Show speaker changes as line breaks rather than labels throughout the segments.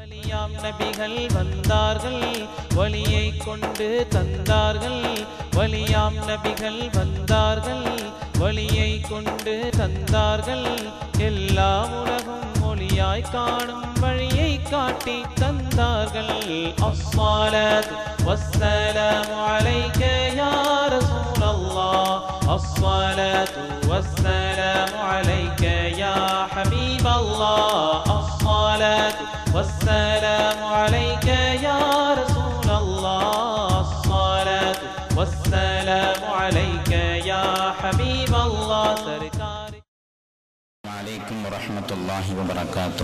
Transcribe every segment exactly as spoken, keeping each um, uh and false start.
வலியாம் நபிகள் வந்தார்கள் வலியை கொண்டு தந்தார்கள் வலியாம் நபிகள் வந்தார்கள் வலியை கொண்டு தந்தார்கள் எல்லா உலகும் ஒளியாய் காணும் வழியை காட்டி தந்தார்கள் அஸ்ஸலாத்து வஸ்ஸலாமு அலைக யா ரசூலல்லாஹ் அஸ்ஸலாத்து வஸ்ஸலாமு அலைக யா ஹபீபல்லாஹ் அஸ்ஸலாத்து வஸ்ஸலாமு அலைக யா ரசூலல்லாஹ் அஸ்ஸலாத்து வஸ்ஸலாமு அலைக யா ஹபீபல்லாஹ் சர்கார்
عليكم ورحمة الله وبركاته.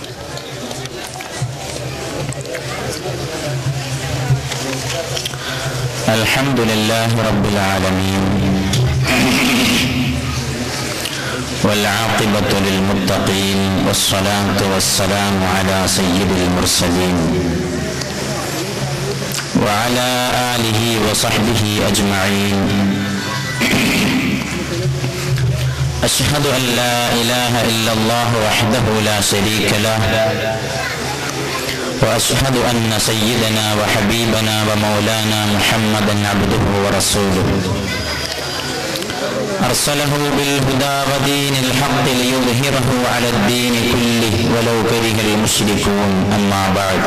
الحمد لله رب العالمين والعاقبة للمتقين والصلاة والسلام على سيد المرسلين وعلى آله وصحبه أجمعين. أشهد أن لا إله إلا الله وحده لا شريك له وأشهد أن سيدنا وحبيبنا ومولانا محمدا عبده ورسوله أرسله بالهدى ودين الحق ليظهره على الدين كله ولو كره المشركون. أما بعد،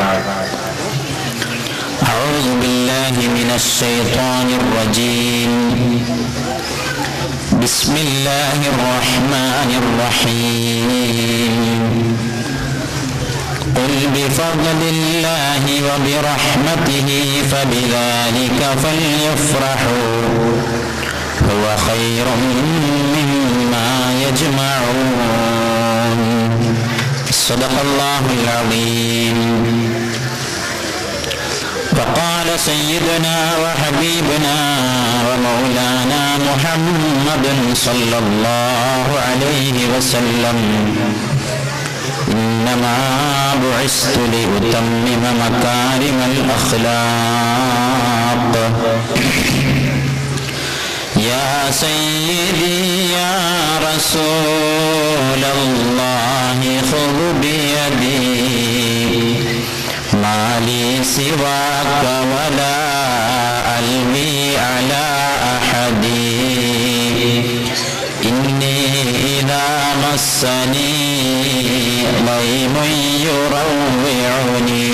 أعوذ بالله من الشيطان الرجيم. بسم الله الرحمن الرحيم. قل بفضل الله وبرحمته فبذلك فليفرحوا هو خير مما يجمعون. صدق الله العظيم. وقال سيدنا وحبيبنا ومولانا محمد صلى الله عليه وسلم: إنما بعثت لأتمم مكارم الأخلاق. يا سيدي يا رسول الله خذ بيدي ما لي سواك ولا ألوي على أحد. إني إذا مسني ضيم يروعني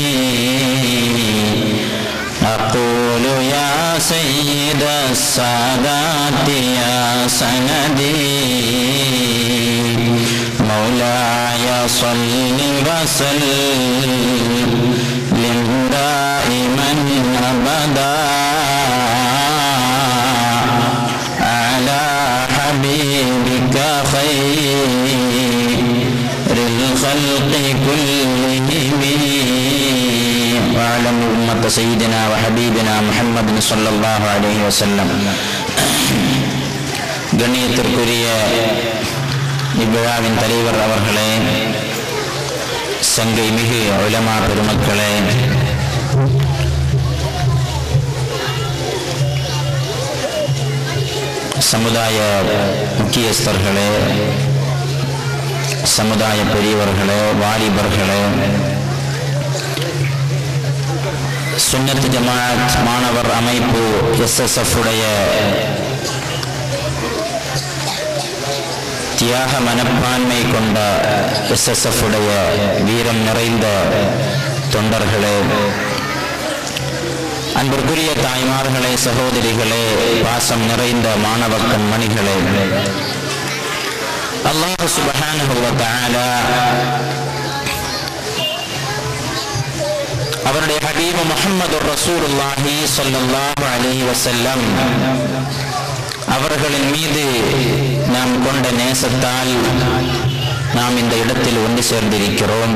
أقول يا سيد السادات يا سندي مولاي صل وسلم دائما أبدا على حبيبك خير الخلق كلهم وعلى أمة سيدنا وحبيبنا محمد صلى الله عليه وسلم. கண்ணியத்திற்குரிய இவ்விழாவின் தலைவர் அவர்களே, சங்கை மிகு உலமா பெருமக்களே, சமுதாய முக்கியஸ்தர்களே, சமுதாய பெரியவர்களே, வாலிபர்களே, சுன்னத் ஜமாஅத் மாணவர் அமைப்பு எஸ் எஸ் எஃப் உடைய தியாக மனப்பான்மை கொண்ட எஸ் எஸ் எஃப் உடைய வீரம் நிறைந்த தொண்டர்களே, அன்பிற்குரிய தாய்மார்களே, சகோதரிகளே, பாசம் நிறைந்த மாணவ கண்மணிகளே, அல்லாஹ் சுப்ஹானஹு வ தஆலா அவருடைய ஹபீப் முஹம்மது ரசூலுல்லாஹி ஸல்லல்லாஹு அலைஹி வஸல்லம் அவர்களின் மீது நாம் கொண்ட நேசத்தால் நாம் இந்த இடத்தில் ஒன்று சேர்ந்திருக்கிறோம்.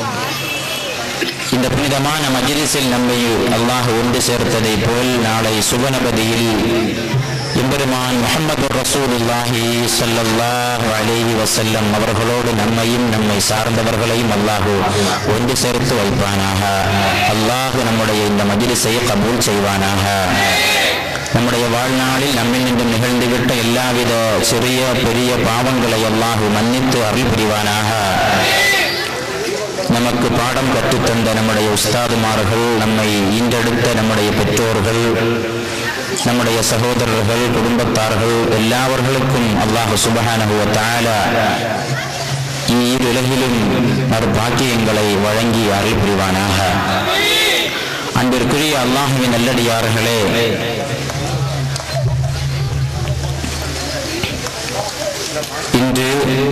இந்த புனிதமான மஜ்லிஸில் நம்மை அல்லாஹ் ஒன்று சேர்த்ததை போல் நாளை சுபநபதியில் எம்பெருமான் முஹம்மது ரசூலுல்லாஹி ஸல்லல்லாஹு அலைஹி வஸல்லம் அவர்களோடு நம்மையும் நம்மை சார்ந்தவர்களையும் அல்லாஹ் ஒன்று சேர்த்து வைப்பானாக. அல்லாஹ் நம்முடைய இந்த மஜ்லிஸை கபூல் செய்வானாக. நம்முடைய வாழ்நாளில் நம்மில் நின்று நிகழ்ந்துவிட்ட எல்லாவித சிறிய பெரிய பாவங்களை அல்லாஹ் மன்னித்து அருள் புரிவானாக. நமக்கு பாடம் கற்றுத்தந்த நம்முடைய உஸ்தாதுமார்கள், நம்மை ஈண்டெடுத்த நம்முடைய பெற்றோர்கள், நம்முடைய சகோதரர்கள், குடும்பத்தார்கள் எல்லாவர்களுக்கும் அல்லாஹ் சுப்ஹானஹு வ தஆலா ஈருலகிலும் நற்பாக்கியங்களை வழங்கி அருள் புரிவானாக. அன்பிற்குரிய அல்லாஹ்வின் நல்லடியார்களே, இன்று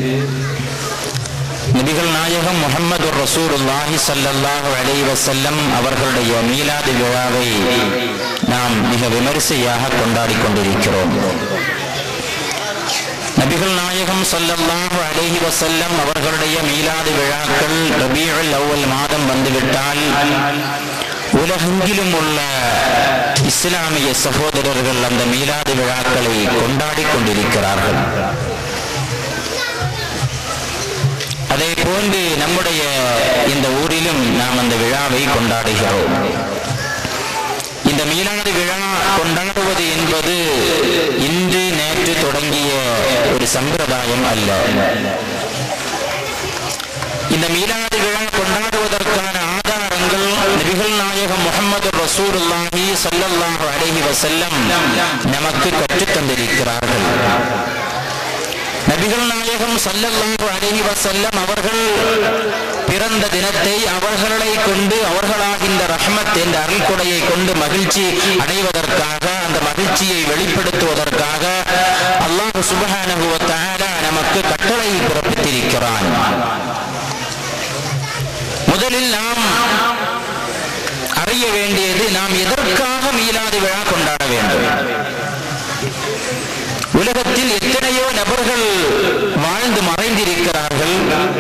நபிகள் நாயகம் முஹம்மது ரசூலுல்லாஹி ஸல்லல்லாஹு அலைஹி வஸல்லம் அவர்களுடைய மீலாது விழாவை நாம் மிக விமரிசையாக கொண்டாடி கொண்டிருக்கிறோம். நபிகள் நாயகம் ஸல்லல்லாஹு அலைஹி வஸல்லம் அவர்களுடைய மீலாது விழாக்கள் ரபீஉல் அவ்வல் மாதம் வந்துவிட்டால் உலகெங்கிலும் உள்ள இஸ்லாமிய சகோதரர்கள் அந்த மீலாது விழாக்களை கொண்டாடி கொண்டிருக்கிறார்கள். அதே போன்று நம்முடைய இந்த ஊரிலும் நாம் அந்த விழாவை கொண்டாடுகிறோம். இந்த மீலாது விழா கொண்டாடுவது என்பது இன்று நேற்று தொடங்கிய ஒரு சம்பிரதாயம் அல்ல. இந்த மீலாது விழா கொண்டாடுவதற்கான ஆதாரங்கள் நபிகள் நாயகம் முஹம்மது ரசூலுல்லாஹி ஸல்லல்லாஹு அலைஹி வஸல்லம் நமக்கு கற்றுத் தந்திருக்கிறார்கள். நபிகள் நாயகம் ஸல்லல்லாஹு அலைஹி வஸல்லம் அவர்கள் பிறந்த தினத்தை அவர்களை கொண்டு அவர்களாகின்ற ரஹ்மத் என்ற அருள்கொடையை கொண்டு மகிழ்ச்சி அடைவதற்காக, அந்த மகிழ்ச்சியை வெளிப்படுத்துவதற்காக அல்லாஹ் சுப்ஹானஹு வ தஆலா நமக்கு கட்டளை பிறப்பித்திருக்கிறான். முதலில் நாம் அறிய வேண்டியது, நாம் எதற்காக மீலாது விழா கொண்டாட வேண்டும்? உலகத்தில் எத்தனையோ நபர்கள் வாழ்ந்து மறைந்திருக்கிறார்கள்.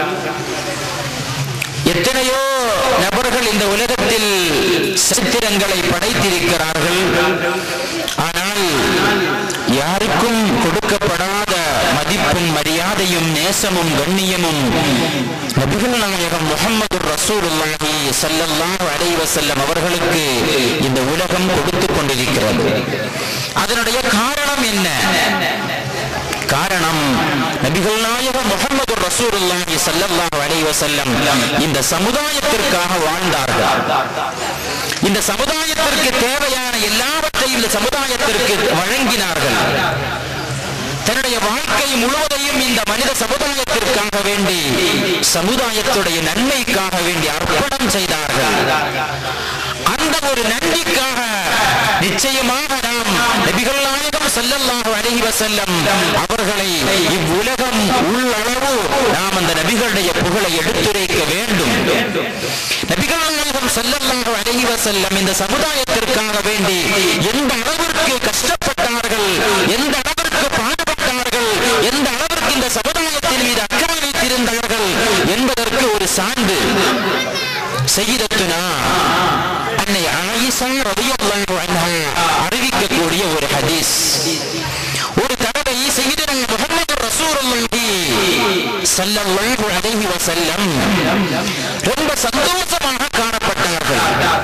எத்தனையோ நபர்கள் இந்த உலகத்தில் சரித்திரங்களை படைத்திருக்கிறார்கள். ஆனால் யாருக்கும் கொடுக்கப்படாத மதிப்பும் மரியாதையும் நேசமும் கண்ணியமும் நபிகள் நாயகம் முஹம்மது ரசூலுல்லாஹி ஸல்லல்லாஹு அலைஹி வஸல்லம் அவர்களுக்கு இந்த உலகம் கொடுத்துக் கொண்டிருக்கிறது. அதனுடைய காரணம் என்ன? காரணம், நபிகள் நாயகம் முஹம்மது ரசூலுல்லாஹி ஸல்லல்லாஹு அலைஹி வஸல்லம் இந்த சமுதாயத்திற்காக வாழ்ந்தார்கள். இந்த சமுதாயத்திற்கு தேவையான எல்லாவற்றையும் இந்த சமுதாயத்திற்கு வழங்கினார்கள். தன்னுடைய வாழ்க்கை முழுவதையும் இந்த மனித சமுதாயத்திற்காக வேண்டி, சமுதாயத்துடைய நன்மைக்காக வேண்டி அர்ப்பணம் செய்தார்கள். அந்த ஒரு நன்றிக்காக நிச்சயமாக நாம் நபிகள் நாயகம் ஸல்லல்லாஹு அலைஹி வஸல்லம் அவர்களை இவ்வுலகம் உள்ளளவு நாம் அந்த நபிகளுடைய புகழை எடுத்துரைக்க வேண்டும். நபிகள் நாயகம் ஸல்லல்லாஹு அலைஹி வஸல்லம் இந்த சமுதாயத்திற்காக வேண்டி எந்த அளவிற்கு கஷ்டப்பட்டார்கள், எந்த அளவிற்கு பாடுபட்டார்கள், எந்த அளவிற்கு இந்த சமுதாயத்தின் மீது அக்கறை வைத்திருந்தார்கள் என்பதற்கு ஒரு சான்று சய்யிதத்துனா அன்னை ஆயிஷா ரலியல்லாஹு அன்ஹா அறிவிக்கக்கூடிய ஒரு ஹதீஸ். ஒரு தடவை சய்யிதுனா முஹம்மது ரசூலுல்லாஹி ஸல்லல்லாஹு அலைஹி வஸல்லம் ரொம்ப சந்தோஷமாக காணப்பட்டார்கள்.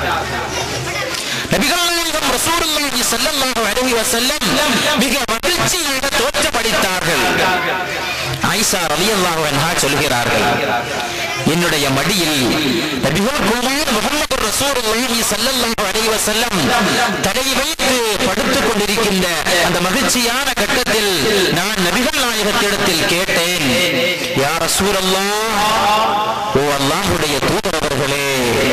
நபிகள் நாயகம் ரசூலுல்லாஹி ஸல்லல்லாஹு அலைஹி வஸல்லம் மிக மகிழ்ச்சியாக தோற்றமளித்தார்கள். ஆயிஷா ரலியல்லாஹு அன்ஹா சொல்கிறார்கள், என்னுடைய மடியில் நபிகள் கோமான் முஹம்மது ரசூலுல்லாஹி ஸல்லல்லாஹு அலைஹி வஸல்லம் தலை வைத்து படுத்துக் கொண்டிருக்கின்ற அந்த மகிழ்ச்சியான கட்டத்தில் நான் நபிகள் நாயகத்திடத்தில் கேட்டேன், யா ரசூலல்லாஹ், ஓ அல்லாஹ்வுடைய தூதர் அவர்களே,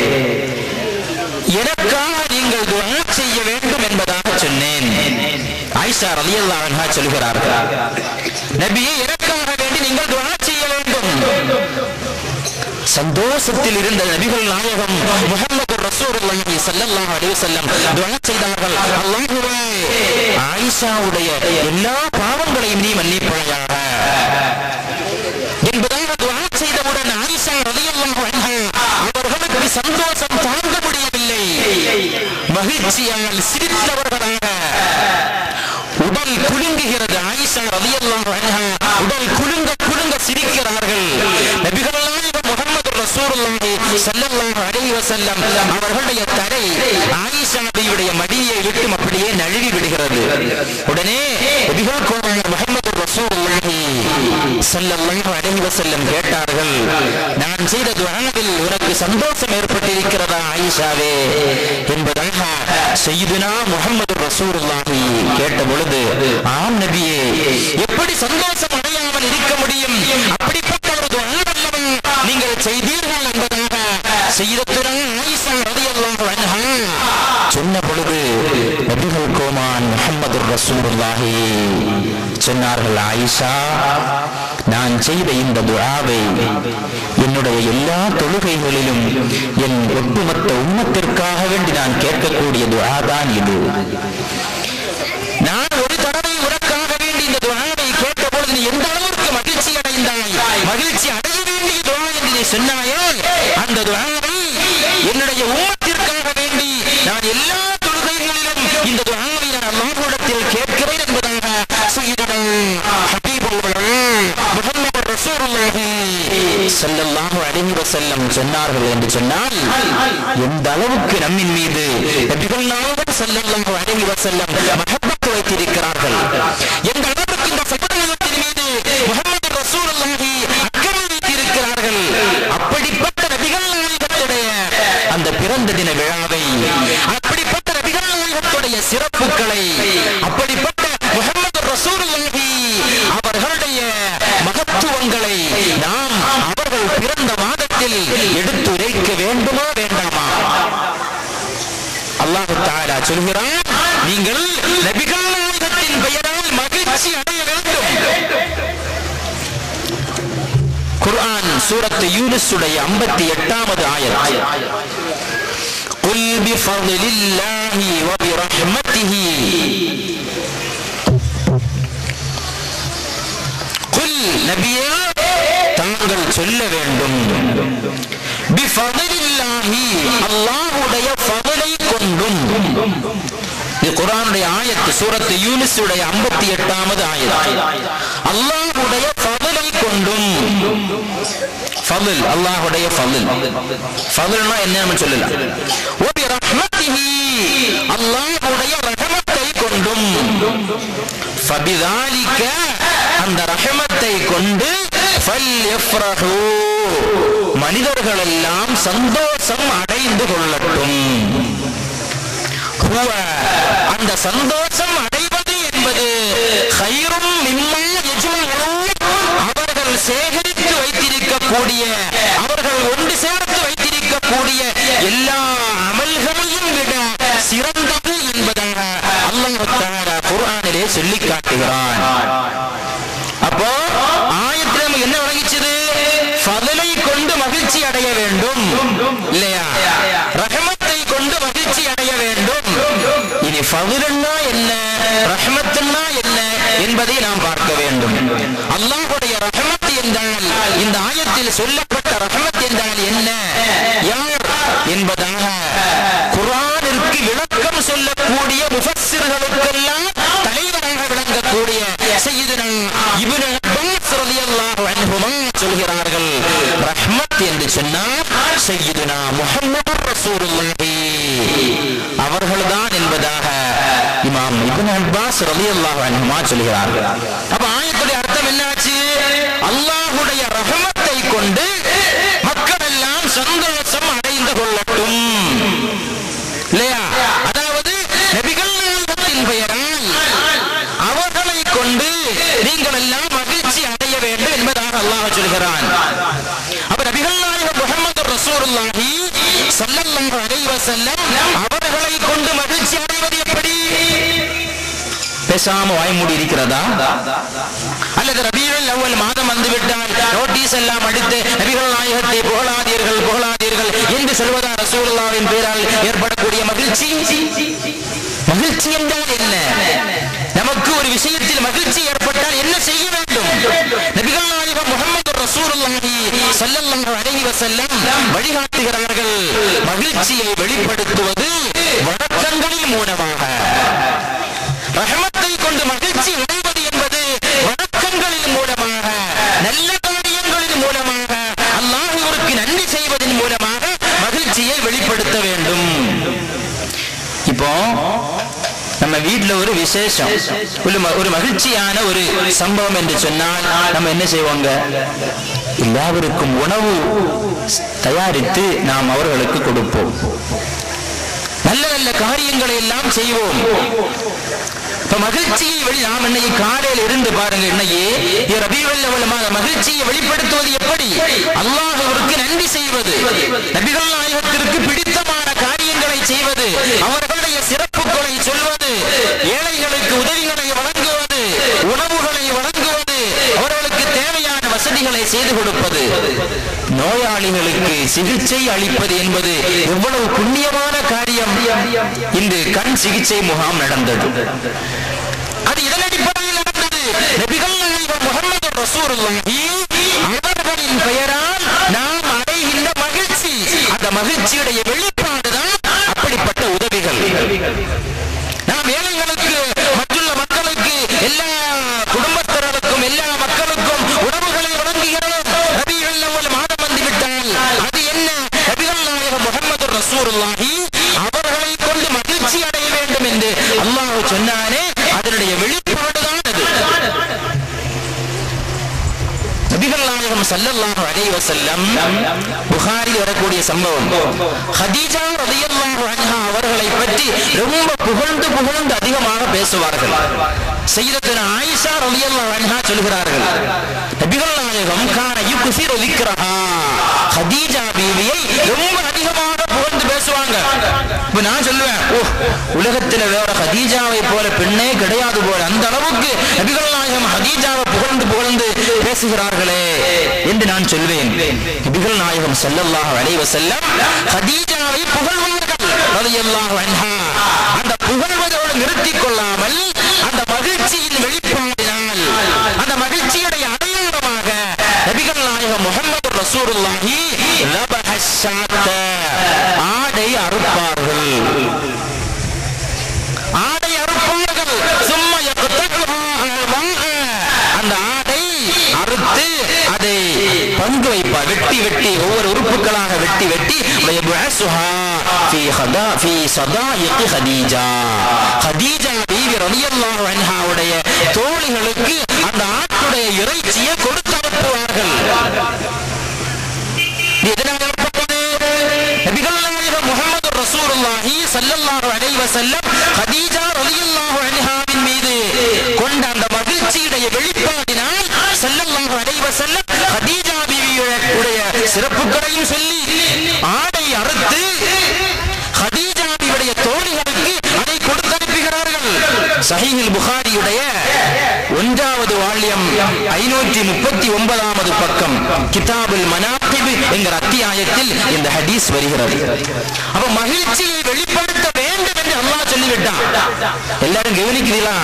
எனக்காக நீங்கள் துஆ செய்ய வேண்டும் என்பதாக சொன்னேன். ஆயிஷா ரலியல்லாஹு அன்ஹா சொல்கிறார்கள், நபியே, எனக்காக வேண்டி நீங்கள் துஆ செய்ய வேண்டும். சந்தோஷத்தில் இருந்த நபிகள் நாயகம் முஹம்மது ரசூலுல்லாஹி ஸல்லல்லாஹு அலைஹி வஸல்லம் துஆ செய்தார்கள், அல்லாஹ்வே, ஆயிஷாவுடைய எல்லா பாவங்களையும் நீ மன்னிப்பாயாக என்பதாக துஆ செய்தவுடன் ஆயிஷா ரலியல்லாஹு அன்ஹா அவர்களுக்கு சந்தோஷம் தாங்க முடியவில்லை. மகிழ்ச்சியால் சிரித்தவர்களாக உடல் குலுங்குகிறது. ஆயிஷா ரலியல்லாஹு அன்ஹா உடல் குலுங்க குலுங்க சிரிக்கிறார்கள். நபிகள் நாயகம் முஹம்மது ரசூலுல்லாஹி ஸல்லல்லாஹு அலைஹி வஸல்லம் அவர்களுடைய தலை ஆயிஷாவுடைய மடியை விட்டு அப்படியே நழுவி விடுகிறது. உடனே நபிகள் கோமான் முஹம்மது ரசூலுல்லாஹி ஸல்லல்லாஹு அலைஹி வஸல்லம் கேட்டார்கள், நான் செய்த துஆவில் உனக்கு சந்தோஷம் ஏற்பட்டிருக்கிறதா ஆயிஷாவே என்பதாக சய்யிதுனா முஹம்மது ரசூலுல்லாஹி கேட்ட பொழுது, ஆம் நபியே, எப்படி சந்தோஷம் அடையாமல் இருக்க முடியும், அப்படிப்பட்ட ஒரு துஆவல்லவா நீங்கள் செய்தீர்கள் என்பதாக சய்யிதத்துனா ஆயிஷா ரலியல்லாஹு அன்ஹா சொன்ன பொழுது நபிகள் கோமான் முஹம்மது ரசூலுல்லாஹி சொன்னார்கள், ஆயிஷா, நான் செய்த இந்த துஆவை என்னுடைய எல்லா தொழுகைகளிலும் என் ஒட்டுமொத்த உம்மத்திற்காக வேண்டி நான் கேட்கக்கூடிய துஆ தான் இது. நான் ஒரு தடவை உனக்காக வேண்டி இந்த துஆவை கேட்ட பொழுது நீ எந்த அளவுக்கு மகிழ்ச்சி அடைந்தாய், மகிழ்ச்சி அடைய வேண்டிய துஆ என்று நீ சொன்னாயோ, அந்த துஆவை என்னுடைய உம்மத்திற்காக வேண்டி நான் எல்லா தொழுகைகளிலும் இந்த துஆவை நான் அல்லாஹ்விடத்தில் கேட்கிறேன் என்பதாக சய்யிதுனா ஹபீபுல்லாஹ் முஹம்மது ரசூலுல்லாஹி ஸல்லல்லாஹு அலைஹி வஸல்லம் சொன்னார்கள் என்று சொன்னால், எந்த அளவுக்கு நம்மின் மீது நபிகள் நாயகம் ஸல்லல்லாஹு அலைஹி வஸல்லம் மஹப்பத் வைத்திருக்கிறார்கள், எந்த அளவுக்கு இந்த சமுதாயத்தின் மீது முஹம்மது ரசூலுல்லாஹி அக்கறை வைத்திருக்கிறார்கள். அப்படிப்பட்ட நபிகள் நாயகத்துடைய அந்த பிறந்த தின விழாவை, அப்படிப்பட்ட நபிகள் நாயகத்துடைய சிறப்புகளை, அப்படிப்பட்ட முஹம்மது ரசூலுல்லாஹி அவர்களுடைய மகத்துவங்களை நாம் அவர்கள் பிறந்த மாதத்தில் எடுத்துரைக்க வேண்டுமா வேண்டாமா? அல்லாஹ் தஆலா சொல்கிறான், நீங்கள் நபிகள் நாயகத்தின் பெயரால் மகிழ்ச்சி அடைய வேண்டும். குர்ஆன் சூரத்து யூனுஸ் உடைய ஐம்பத்தி எட்டாவது ஆயத், குல் பிஃضலில்லாஹி வ பிரஹ்மத்திஹி, குல் நபியே தாங்கள் சொல்ல வேண்டும், பிஃضலில்லாஹி அல்லாஹ்வுடைய ஃபضலை கொண்டும். இது குர்ஆனுடைய ஆயத், சூரத்து யூனுஸ் உடைய ஐம்பத்தி எட்டாவது ஆயத். அல்லாஹ்வுடைய ஃபضலை கொண்டும், ஃபضல் அல்லாஹ்வுடைய ஃபضல், ஃபضல்னா என்னன்னு சொல்லலாம், வ பிரஹ்மத்திஹி அல்லாஹ்வுடைய ரஹமத்தை கொண்டும், ஃபபிதாலிக அந்த ரஹமத்தை கொண்டு ஃபல்யஃப்ரஹு மனிதர்கள் எல்லாம் சந்தோஷம் அடைந்து கொள்ளட்டும். ஹுவ அந்த சந்தோஷம் அடைவது என்பது கைரும் மிம்மா யஜ்மஊன் அவர்கள் சேகரித்து வைத்திருக்கக்கூடிய, அவர்கள் ஒன்று சேர்த்து வைத்திருக்கக்கூடிய எல்லா அமல்களையும் விட சிறந்தது என்பதாக அல்லாஹ் தஆலா குர்ஆனிலே சொல்லி காட்டுகிறான். அப்போ ஆயத்தில் நமக்கு என்ன வழங்கிச்சது? ஃபضலை கொண்டு மகிழ்ச்சி அடைய வேண்டும் இல்லையா, ரஹமத்தை கொண்டு மகிழ்ச்சி அடைய வேண்டும். இனி ஃபضல்னா என்ன, ரஹமத்துன்னா என்ன என்பதை நாம் பார்க்க வேண்டும். அல்லாஹ்வுடைய ரஹமத் என்றால், இந்த ஆயத்தில் சொல்லப்பட்ட ரஹமத் என்றால் என்ன, யார் என்பதாக குர்ஆனிற்கு விளக்கம் சொல்லக்கூடிய முஃபஸ்ஸிர்களுக்கெல்லாம் தலைவராக விளங்கக்கூடிய சய்யிதுனா இப்னு அப்பாஸ் ரலியல்லாஹு அன்ஹுமா சொல்கிறார்கள், ரஹ்மத் என்று சொன்னால் சய்யிதுனா முஹம்மது ரசூலுல்லாஹி அவர்கள்தான் என்பதாக இமாம் இப்னு அப்பாஸ் ரலியல்லாஹு அன்ஹுமா சொல்கிறார்கள். அப்ப ஆயத்துடைய அர்த்தம் என்னாச்சு? அல்லாஹ்வுடைய ரஹமத்தை கொண்டு மக்கள் எல்லாம் சந்தோஷம் அடைந்து கொள்ளட்டும் இல்லையா, அதாவது நபிகள் நாயகத்தின் பெயரால் அவர்களை கொண்டு நீங்கள் எல்லாம் மகிழ்ச்சி அடைய வேண்டும் என்பதாக அல்லாஹ் சொல்கிறான். அப்ப நபிகள் நாயகம் முஹம்மது ரசூலுல்லாஹி ஸல்லல்லாஹு அலைஹி வஸல்லம் அவர்களை கொண்டு மகிழ்ச்சி அடைவது எப்படி? பேசாம வாய் மூடி இருக்கிறதா, அல்லது ரபீஉல் அவ்வல் மாதம் வந்துவிட்டால் நோட்டீஸ் எல்லாம் அடித்து நபிகள் நாயகத்தை புகழாதீர்கள் புகழாதீர்கள் என்று சொல்வதா ரசூலுல்லாஹ்வின் பெயரால் ஏற்படக்கூடிய மகிழ்ச்சி? மகிழ்ச்சி என்றால் என்ன? நமக்கு ஒரு விஷயத்தில் மகிழ்ச்சி ஏற்பட்டால் என்ன செய்ய வேண்டும்? நபிகள் நாயகம் முஹம்மது ரசூலுல்லாஹி ஸல்லல்லாஹு அலைஹி வஸல்லம் வழிகாட்டுகிறார்கள். மகிழ்ச்சியை வெளிப்படுத்துவது வணக்கங்களின் மூலமாக, ரஹமத்தை கொண்டு மகிழ்ச்சி அடைவது என்பது வணக்கங்களின் மூலமாக, நல்ல காரியங்களின் மூலமாக, அல்லாஹ்வுக்கு நன்றி செய்வதன் மூலமாக மகிழ்ச்சியை வெளிப்படுத்த வேண்டும். இப்போ நம்ம வீட்டுல ஒரு விசேஷம், ஒரு மகிழ்ச்சியான ஒரு சம்பவம் என்று சொன்னால் நம்ம என்ன செய்வோங்க? எல்லாருக்கும் உணவு தயாரித்து நாம் அவர்களுக்கு கொடுப்போம். நல்ல நல்ல காரியங்களை எல்லாம் செய்வோம். இப்ப மகிழ்ச்சியை வெளி நாம் இன்னைக்கு காலையில் இருந்து பாருங்க, இன்னைக்கு ரபீஉல் அவ்வல் மாத மகிழ்ச்சியை வெளிப்படுத்துவது எப்படி? அல்லாஹ்விற்கு நன்றி செய்வது, நபிகள் நாயகத்திற்கு பிடித்தமான காரியங்களை செய்வது, அவர்களுடைய சிறப்புகளை சொல்வது, ஏழைகளுக்கு உதவிகளை வழங்குவது, உணவுகளை வழங்குவது, அவர்களுக்கு தேவையான வசதிகளை செய்து கொடுப்பது, நோயாளிகளுக்கு சிகிச்சை அளிப்பது என்பது எவ்வளவு புண்ணியமான காரியம். இன்று கண் சிகிச்சை முகாம் நடந்தது. அது இதன் அடிப்படையில் நடந்தது. நபிகள் நாயகம் முஹம்மது ரசூலுல்லாஹி அவர்களின் பெயரால் நாம் அடைகின்ற மகிழ்ச்சி, அந்த மகிழ்ச்சியுடைய வெளிப்பாடுதான் அப்படிப்பட்ட உதவிகள். நாம் ஏழைகளுக்கு, மற்றுள்ள மக்களுக்கு, எல்லா குடும்பத்தினருக்கும், எல்லா மக்களுக்கும் உணவுகளை வழங்குகிறோம். ரபீஉல் அவ்வல் மாதம் வந்துவிட்டால் அது என்ன? நபிகள் நாயகம் முஹம்மது ரசூலுல்லாஹி அவர்களை கொண்டு மகிழ்ச்சி அடைய வேண்டும் என்று அல்லாஹ் சொன்னானே, அதனுடைய வெளிப்பாடுதான் அது. நபிகள் நாயகம் ஸல்லல்லாஹு அலைஹி வஸல்லம் புகாரில் வரக்கூடிய சம்பவம், ஹதீஜா ரலியல்லாஹு அன்ஹா அவர்களை பற்றி ரொம்ப புகழ்ந்து புகழ்ந்து அதிகமாக பேசுவார்கள். சய்யிதத்துனா ஆயிஷா ரலியல்லாஹு அன்ஹா சொல்கிறார்கள், நபிகள் நாயகம் கான யுக்ஸிரு ذிக்ரஹா, ஹதீஜா பீவியை ரொம்ப அதிகமாக புகழ்ந்து பேசுவாங்க. இப்ப நான் சொல்லுவேன், ஓ உலகத்தில் வேற ஹதீஜாவை போல பெண்ணே கிடையாது போல, அந்த அளவுக்கு நபிகள் நாயகம் ஹதீஜாவை புகழ்ந்து புகழ்ந்து பேசுகிறார்களே என்று நான் சொல்வேன். நபிகள் நாயகம் ஸல்லல்லாஹு அலைஹி வஸல்லம் ஹதீஜாவை புகழ்வார்கள் ரலியல்லாஹு அன்ஹா. அந்த புகழ்வதோடு நிறுத்திக் கொள்ளாமல் அந்த மகிழ்ச்சியின் வெளிப்பாடினால், அந்த மகிழ்ச்சியுடைய அடையாளமாக நபிகள் நாயகம் முஹம்மது ரசூலுல்லாஹி லபஹஷாத்த, ஆடை அறுப்பார்கள். ஆடை அறுப்பார்கள். சும்மா அந்த ஆடை அறுத்து அதை பங்கு வைப்பார். வெட்டி வெட்டி ஒவ்வொரு உறுப்புகளாக வெட்டி வெட்டி ஹதீஜா பீவி ரலியல்லாஹு அன்ஹாவுடைய தோழிகளுக்கு அந்த ஆட்டுடைய இறைச்சியை கொடுத்து அனுப்புவார்கள். நபிகள் நாயகம் முஹம்மது ரசூலுல்லாஹி ஸல்லல்லாஹு அலைஹி வஸல்லம் ஹதீஜா ரலியல்லாஹு அன்ஹாவின் மீது கொண்ட அந்த மகிழ்ச்சியுடைய வெளிப்பாடினால் ஸல்லல்லாஹு அலைஹி வஸல்லம் ஹதீஜா பீவியுடைய சிறப்புகளையும் சொல்லி ஆடை அறுத்து ஹதீஜா பீவியுடைய தோழிகளுக்கு அதை கொடுத்து அனுப்புகிறார்கள். சஹீஹுல் புகாரியுடைய ஒன்றாவது வால்யம் ஐநூற்றி முப்பத்தி ஒன்பதாவது பக்கம் கிதாபுல் மனாகிப் என்கிற அத்தியாயத்தில் இந்த ஹதீஸ் வருகிறது. அப்ப மகிழ்ச்சியை வெளிப்படுத்த வேண்டும் என்று அல்லாஹ் சொல்லிவிட்டான். எல்லாரும் கவனிக்கிறீங்களா?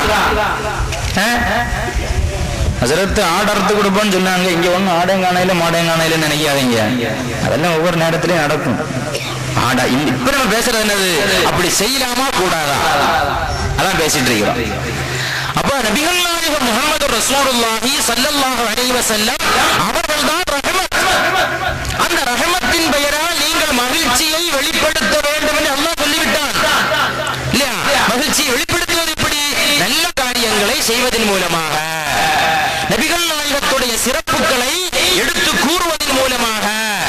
ஹஸரத் ஆடர்த்து கொடுப்போன்னு சொன்னாங்க. இங்க ஒண்ணு ஆடையங்கானையில மாடையங்கானையில நினைக்காதீங்க, அதெல்லாம் ஒவ்வொரு நேரத்திலையும் நடக்கும். ஆடா இப்ப நம்ம பேசுறது என்னது? அப்படி செய்யலாமா கூடாதா? அதான் பேசிட்டு இருக்கிறோம். அப்ப நபிகள் நாயகம் முஹம்மது ரசூலுல்லாஹி ஸல்லல்லாஹு அலைஹி வஸல்லம் அவர்கள்தான் ரஹ்மத். அந்த ரஹ்மத்தின் பெயரால் நீங்கள் மகிழ்ச்சியை வெளிப்படுத்த வேண்டும் என்று அல்லாஹ் சொல்லிவிட்டான் இல்லையா? மகிழ்ச்சியை வெளிப்படுத்துவது எப்படி? நல்ல காரியங்களை செய்வதன் மூலமாக, நபிகள் நாயகத்துடைய சிறப்புகளை எடுத்து கூறுவதன் மூலமாக.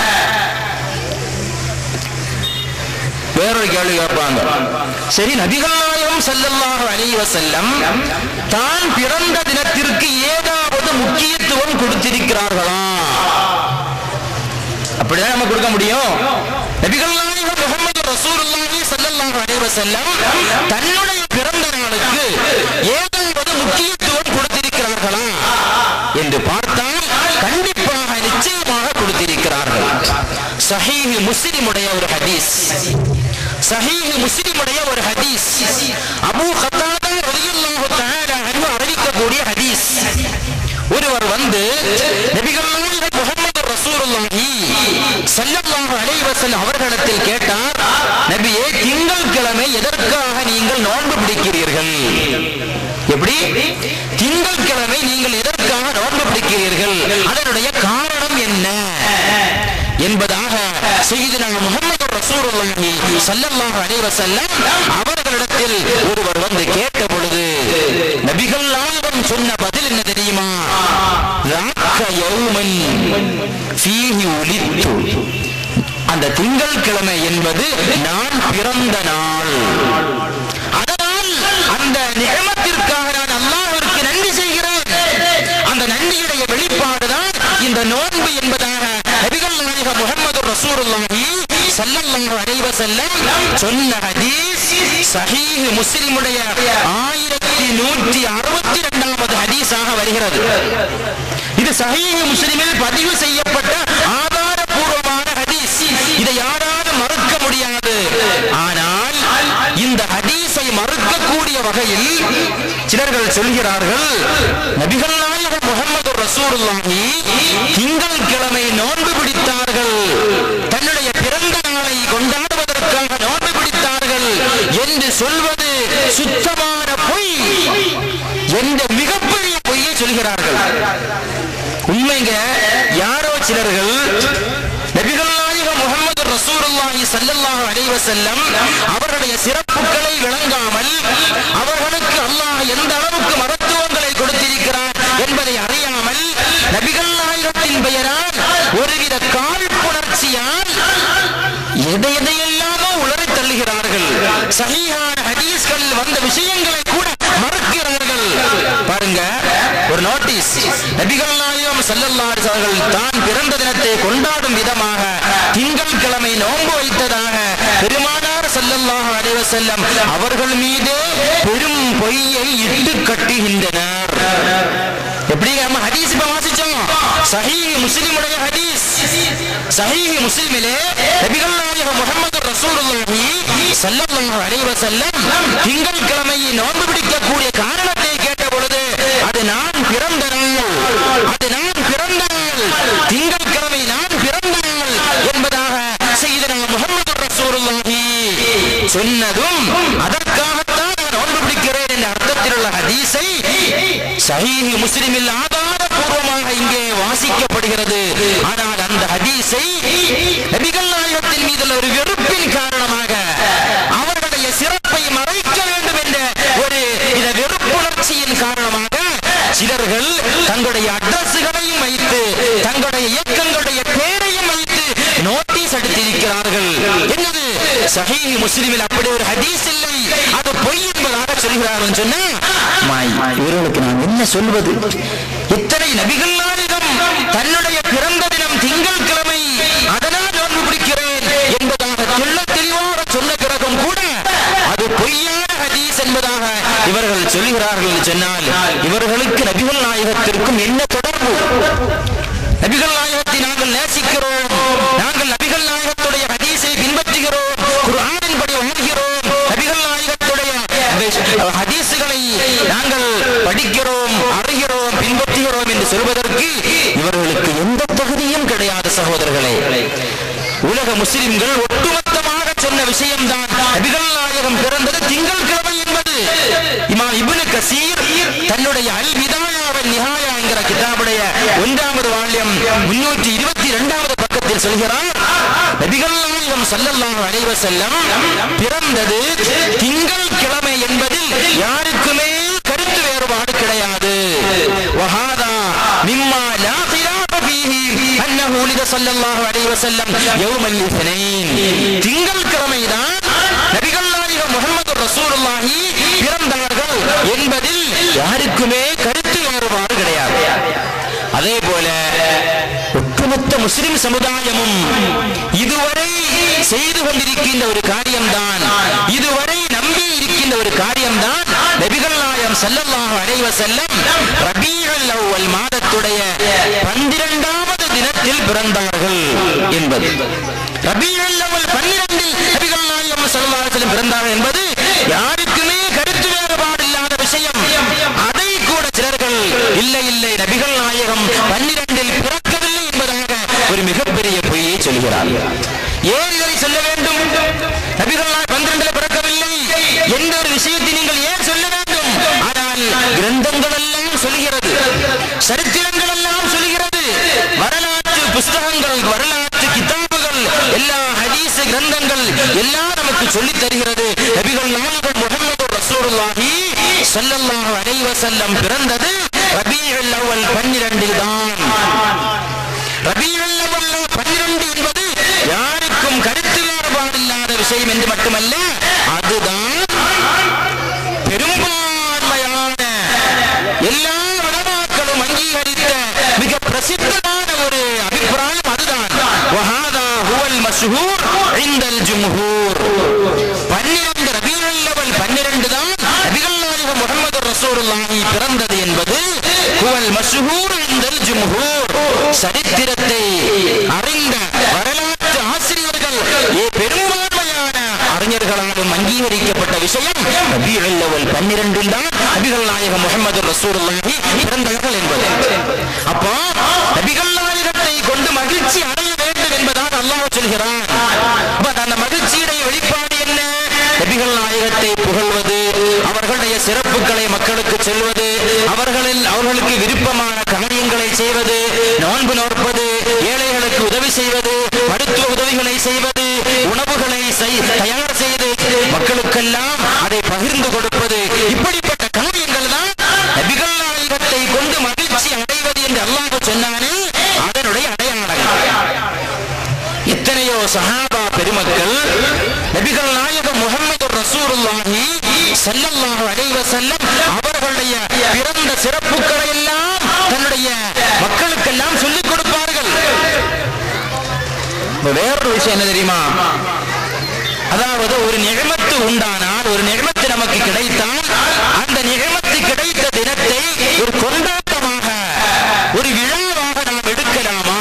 வேறொரு கேள்வி கேட்பாங்க, சரி நபிகள் நாயகம் ஸல்லல்லாஹு அலைஹி வஸல்லம் தான் பிறந்த தினத்திற்கு ஏதாவது முக்கியத்துவம் கொடுத்திருக்கிறார்களா? அப்படிதான் நம்ம கொடுக்க முடியும். நபிகள் நாயகம் முஹம்மது ரசூலுல்லாஹி ஸல்லல்லாஹு அலைஹி வஸல்லம் தன்னுடைய பிறந்த நாளுக்கு ஏதாவது முக்கியத்துவம் கொடுத்திருக்கிறார்களா என்று பார்த்தால் கண்டிப்பாக நிச்சயமாக கொடுத்திருக்கிறார்கள். சஹீஹ் முஸ்லிமுடைய ஒரு ஹதீஸ், சஹீஹ் முஸ்லிமுடைய ஒரு ஹதீஸ், அபூ கத்தாதா ரலியல்லாஹு தஆலா அன்ஹு அறிவிக்கக்கூடிய ஹதீஸ். ஒருவர் வந்து நபிகள் நாயகம் முஹம்மது ரசூலுல்லாஹி ஸல்லல்லாஹு அலைஹி வஸல்லம் அவர்களிடத்தில் கேட்டார், நபியே திங்கட்கிழமை எதற்காக நீங்கள் நோன்பு பிடிக்கிறீர்கள்? எப்படி? திங்கட்கிழமை நீங்கள் எதற்காக நோன்பு பிடிக்கிறீர்கள்? அதனுடைய காரணம் என்ன என்பதாக சய்யிதுனா முஹம்மது ரசூலுல்லாஹி ஸல்லல்லாஹு அலைஹி வஸல்லம் அவர்களிடத்தில் ஒருவர் வந்து கேட்டபோது சொன்ன பதில் என்ன தெரியுமா? ராக்க யௌமன் ஃபீஹி உலித்து. அந்த திங்கள் கிழமை என்பது நான் பிறந்த நாள். அதனால் அந்த நியமத்திற்காக நான் அல்லாஹ்விற்கு நன்றி செய்கிறேன். அந்த நன்றியுடைய வெளிப்பாடுதான் இந்த நோன்பு என்பதாக நபிகள் நாயகம் முஹம்மது ரசூலுல்லாஹி ஸல்லல்லாஹு அலைஹி வஸல்லம் சொன்ன ஹதீஸ் சஹீஹ் முஸ்லிமுடைய ஆயிரத்தி நூற்றி அறுபத்தி இரண்டாவது ஹதீஸாக வருகிறது. இது சஹீஹ் முஸ்லிமில் பதிவு செய்யப்பட்ட ஆதாரபூர்வமான ஹதீஸ். இதை யாராலும் மறுக்க முடியாது. ஆனால் இந்த ஹதீஸை மறுக்கக்கூடிய வகையில் சிலர்கள் சொல்கிறார்கள், நபிகள் நாயகம் முஹம்மது ரசூலுல்லாஹி திங்கள் கிழமை நோன்பு பிடித்தார்கள், தன்னுடைய பிறந்த நாளை கொண்டாடுவதற்காக நோன்பு பிடித்தார்கள் என்று சொல்வது சுத்தமான பொய் என்ற மிகப்பெரிய பொய்யை சொல்கிறார்கள். உண்மைங்க, யாரோ சிலர்கள் நபிகள் நாயகம் முஹம்மது ரசூலுல்லாஹி ஸல்லல்லாஹு அலைஹி வஸல்லம் அவர்களுடைய சிறப்புகளை விளங்காமல், அவர்களுக்கு அல்லாஹ் எந்த அளவுக்கு மருத்துவங்களை கொடுத்திருக்கிறார் என்பதை அறியாமல், நபிகள் நாயகத்தின் பெயரால் ஒருவித காழ்ப்புணர்ச்சியால் எதை எதையெல்லாமோ உளறி தள்ளுகிறார்கள். சஹீஹான ஹதீஸ்களில் வந்த விஷயங்களை கூட மறுக்கிறார்கள். பாருங்க, ஒரு நோட்டீஸ், நபிகள் நாயகம் ஸல்லல்லாஹு அலைஹி வஸல்லம் தான் பிறந்த தினத்தை கொண்டாடும் விதமாக திங்கள் கிழமை நோன்பு வைத்ததாக பெருமானார் ஸல்லல்லாஹு அலைஹி வஸல்லம் அவர்கள் மீது பெரும் பொய்யை இட்டு கட்டுகின்றனர். எப்படி நம்ம ஹதீஸ் வாசிச்சோம், சஹீஹ் முஸ்லிமுடைய ஹதீஸ். சஹீஹ் முஸ்லிமிலே நபிகள் நாயகம் முஹம்மது ரசூலுல்லாஹி ஸல்லல்லாஹு அலைஹி வஸல்லம் திங்கள் கிழமையை நோன்பு பிடிக்கக்கூடிய காரணத்தை கேட்ட பொழுது, அது நான் பிறந்த நாள், அது நான் பிறந்த நாள், திங்கள் கிழமை நான் பிறந்த நாள் என்பதாக சய்யிதுனா முஹம்மது ரசூலுல்லாஹி சொன்னதும், அதற்காகத்தான் நான் நோன்பு பிடிக்கிறேன் என்ற அர்த்தத்தில் உள்ள ஹதீஸை சஹீஹ் முஸ்லிமில் ஆதாரபூர்வமாக இங்கே வாசிக்கப்படுகிறது. ஆனால் அந்த ஹதீஸை நபிகள் நாயகத்தின் மீது ஒரு வெறுப்பின் காரணமாக, அவர்களுடைய சிறப்பை மறைக்க வேண்டும் என்ற ஒரு இத வெறுப்புணர்ச்சியின் காரணமாக சிலர்கள் தங்களுடைய அட்ரஸ்களையும் வைத்து, தங்களுடைய இயக்கங்களுடைய பேரையும் வைத்து நோட்டீஸ் அடித்திருக்கிறார்கள். என்னது? சஹீஹ் முஸ்லிமில் அப்படி ஒரு ஹதீஸ் இல்லை, அது பொய் என்பதாக சொல்கிறார்கள். சொன்னா இவர்களுக்கு நான் என்ன சொல்வது? எத்தனை நபிகள் நாயகம் தன்னுடைய பிறந்த தினம் திங்கள் கிழமை, அதனால் நோன்பு பிடிக்கிறேன் என்பதாக தெள்ள தெளிவாக சொன்ன பிறகும் கூட அது பொய்யான ஹதீஸ் என்பதாக இவர்கள் சொல்கிறார்கள். சொன்னால் இவர்களுக்கு நபிகள் நாயகத்திற்கும் என்ன தொடர்பு? நபிகள் நாயகத்தை நாங்கள் நேசிக்கிறோம், நாங்கள் நபிகள் நாயகத்துடைய ஹதீஸை பின்பற்றுகிறோம், குர்ஆனின் படி வாழ்கிறோம், நபிகள் நாயகத்துடைய ஹதீஸ்களை நாங்கள் படிக்கிறோம், அறிகிறோம், பின்பற்றுகிறோம் என்று சொல்வதற்கு இவர்களுக்கு எந்த தகுதியும் கிடையாது. சகோதரர்களே, உலக முஸ்லிம்கள் ஒட்டுமொத்தமாக சொன்ன விஷயம்தான் நபிகள் நாயகம் பிறந்தது திங்கள் கிழமை என்பது. இமாம் இப்னு கஸீர் தன்னுடைய அல் பிதாயா வன் நிஹாயா என்கிற கிதாபுடைய ஒன்றாவது வால்யம் முன்னூற்றி இருபத்தி இரண்டாவது பக்கத்தில் சொல்கிறார், நபிகள் நாயகம் ஸல்லல்லாஹு அலைஹி வஸல்லம் பிறந்தது திங்கள் கிழமை என்பதில் யாருக்குமே கருத்து வேறுபாடு கிடையாது. வஹாதா மிம்மா லா ഖിലാഫ ஃபீஹி அன்னஹு உலித ஸல்லல்லாஹு அலைஹி வஸல்லம் யௌமல் இஸ்னைன். திங்கள் கிழமைதான் நபிகள் நாயகம் முஹம்மது ரசூலுல்லாஹி பிறந்தார்கள் என்பதில் யாருக்குமே கருத்து வேறுபாடு கிடையாது. அதே போல ஒட்டுமொத்த முஸ்லிம் சமுதாயமும் இதுவரை செய்து கொண்டிருக்கின்ற ஒரு காரியம்தான், இதுவரை நம்பி இருக்கின்ற ஒரு காரியம்தான், நபிகள் நாயகம் ஸல்லல்லாஹு அலைஹி வஸல்லம் ரபீஉல் அவ்வல் மாதத்துடைய பன்னிரண்டாவது தினத்தில் பிறந்தார்கள் என்பது. ரபீஉல் அவ்வல் பன்னிரண்டில் நபிகள் நாயகம் ஸல்லல்லாஹு அலைஹி வஸல்லம் பிறந்தார்கள் என்பது யாருக்குமே கருத்து வேறுபாடு இல்லாத விஷயம். அதை கூட சிலர்கள் இல்லை இல்லை நபிகள் நாயகம் பன்னிரண்டில் பிறக்கவில்லை என்பதாக ஒரு மிகப்பெரிய பொய்யை சொல்கிறார்கள். ஏன் இதை சொல்ல வேண்டும்? நபிகள் நாயகம் பன்னிரண்டில் பிறக்கவில்லை என்ற ஒரு விஷயத்தை நீங்கள் ஏன் சொல்ல வேண்டும்? ஆனால் கிரந்தங்கள் எல்லாம் சொல்கிறது, சரித்திரங்கள் எல்லாம் சொல்கிறது, வரலாற்று புஸ்தகங்கள், வரலாற்று கிதாபுகள், எல்லா ஹதீஸ் கிரந்தங்கள் எல்லாம் நமக்கு சொல்லித் தருகிறது. நபிகள் நாயகம் முஹம்மது ரசூலுல்லாஹி ஸல்லல்லாஹு அலைஹி வஸல்லம் பிறந்தது ரபீஉல் அவ்வல் பன்னிரண்டில் தான். ரபீஉல் அவ்வல் பன்னிரண்டு என்பது யாருக்கும் கருத்து வேறுபாடு இல்லாத விஷயம் என்று மட்டுமல்ல, அதுதான் பெரும்பான்மையான எல்லா உலமாக்களும் அங்கீகரித்த மிக பிரசித்தமான ஒரு அபிப்பிராயம். அதுதான் வஹாதா ஹுவல் மஷ்ஹூர் இன்தல் ஜும்ஹூர். பன்னிரண்டு ரபீஉல் அவ்வல் பன்னிரண்டு தான் நபிகள் நாயகம் முஹம்மது ரசூலுல்லாஹி பிறந்தது என்பது ஹுவல் மஷ்ஹூர் இன்தல் ஜும்ஹூர். சரித்திரத்தை அறிந்த வரலாற்று ஆசிரியர்கள் பெரும்பான்மையான அறிஞர்களாலும் அங்கீகரிக்கப்பட்ட விஷயம் ரபீஉல் அவ்வல் பன்னிரண்டில் தான் நபிகள் நாயகம் முஹம்மது ரசூலுல்லாஹி பிறந்தார்கள் என்பது. அப்போ நபிகள் நாயகத்தை கொண்டு மகிழ்ச்சி அடைய வேண்டும் என்பதாக அல்லாஹ் சொல்கிறான். அந்த மகிழ்ச்சியுடைய வெளிப்பாடு என்ன? நபிகள் நாயகத்தை புகழ்வது, அவர்களுடைய சிறப்புகளை மக்களுக்கு சொல்வது, அவர்களில் அவர்களுக்கு விருப்பமான காரியங்களை செய்வது, நோன்பு நோற்பது, ஏழைகளுக்கு உதவி செய்வது, மருத்துவ உதவிகளை செய்வது, உணவுகளை தயார் செய்து மக்களுக்கெல்லாம் அதை பகிர்ந்து கொடுப்பது, இப்படிப்பட்ட காரியங்கள் தான் நபிகள் நாயகத்தை கொண்டு மகிழ்ச்சி அடைவது என்று அல்லாஹ் சொன்னானே அதனுடைய அடையாளங்கள். எத்தனையோ சஹாபா பெருமக்கள் நபிகள் நாயகம் முஹம்மது ரசூலுல்லாஹி ஸல்லல்லாஹு அலைஹி வஸல்லம் அவர்களுடைய பிறந்த சிறப்புகளை எல்லாம் தன்னுடைய மக்களுக்கெல்லாம் சொல்லிக் கொடுப்பார்கள். வேறொரு விஷயம் என்ன தெரியுமா? அதாவது ஒரு நிகமத்து உண்டானால், ஒரு நிகமத்து நமக்கு கிடைத்தால், அந்த நிகமத்து கிடைத்த தினத்தை ஒரு கொண்டாட்டமாக, ஒரு விழாவாக நாம் எடுக்கலாமா?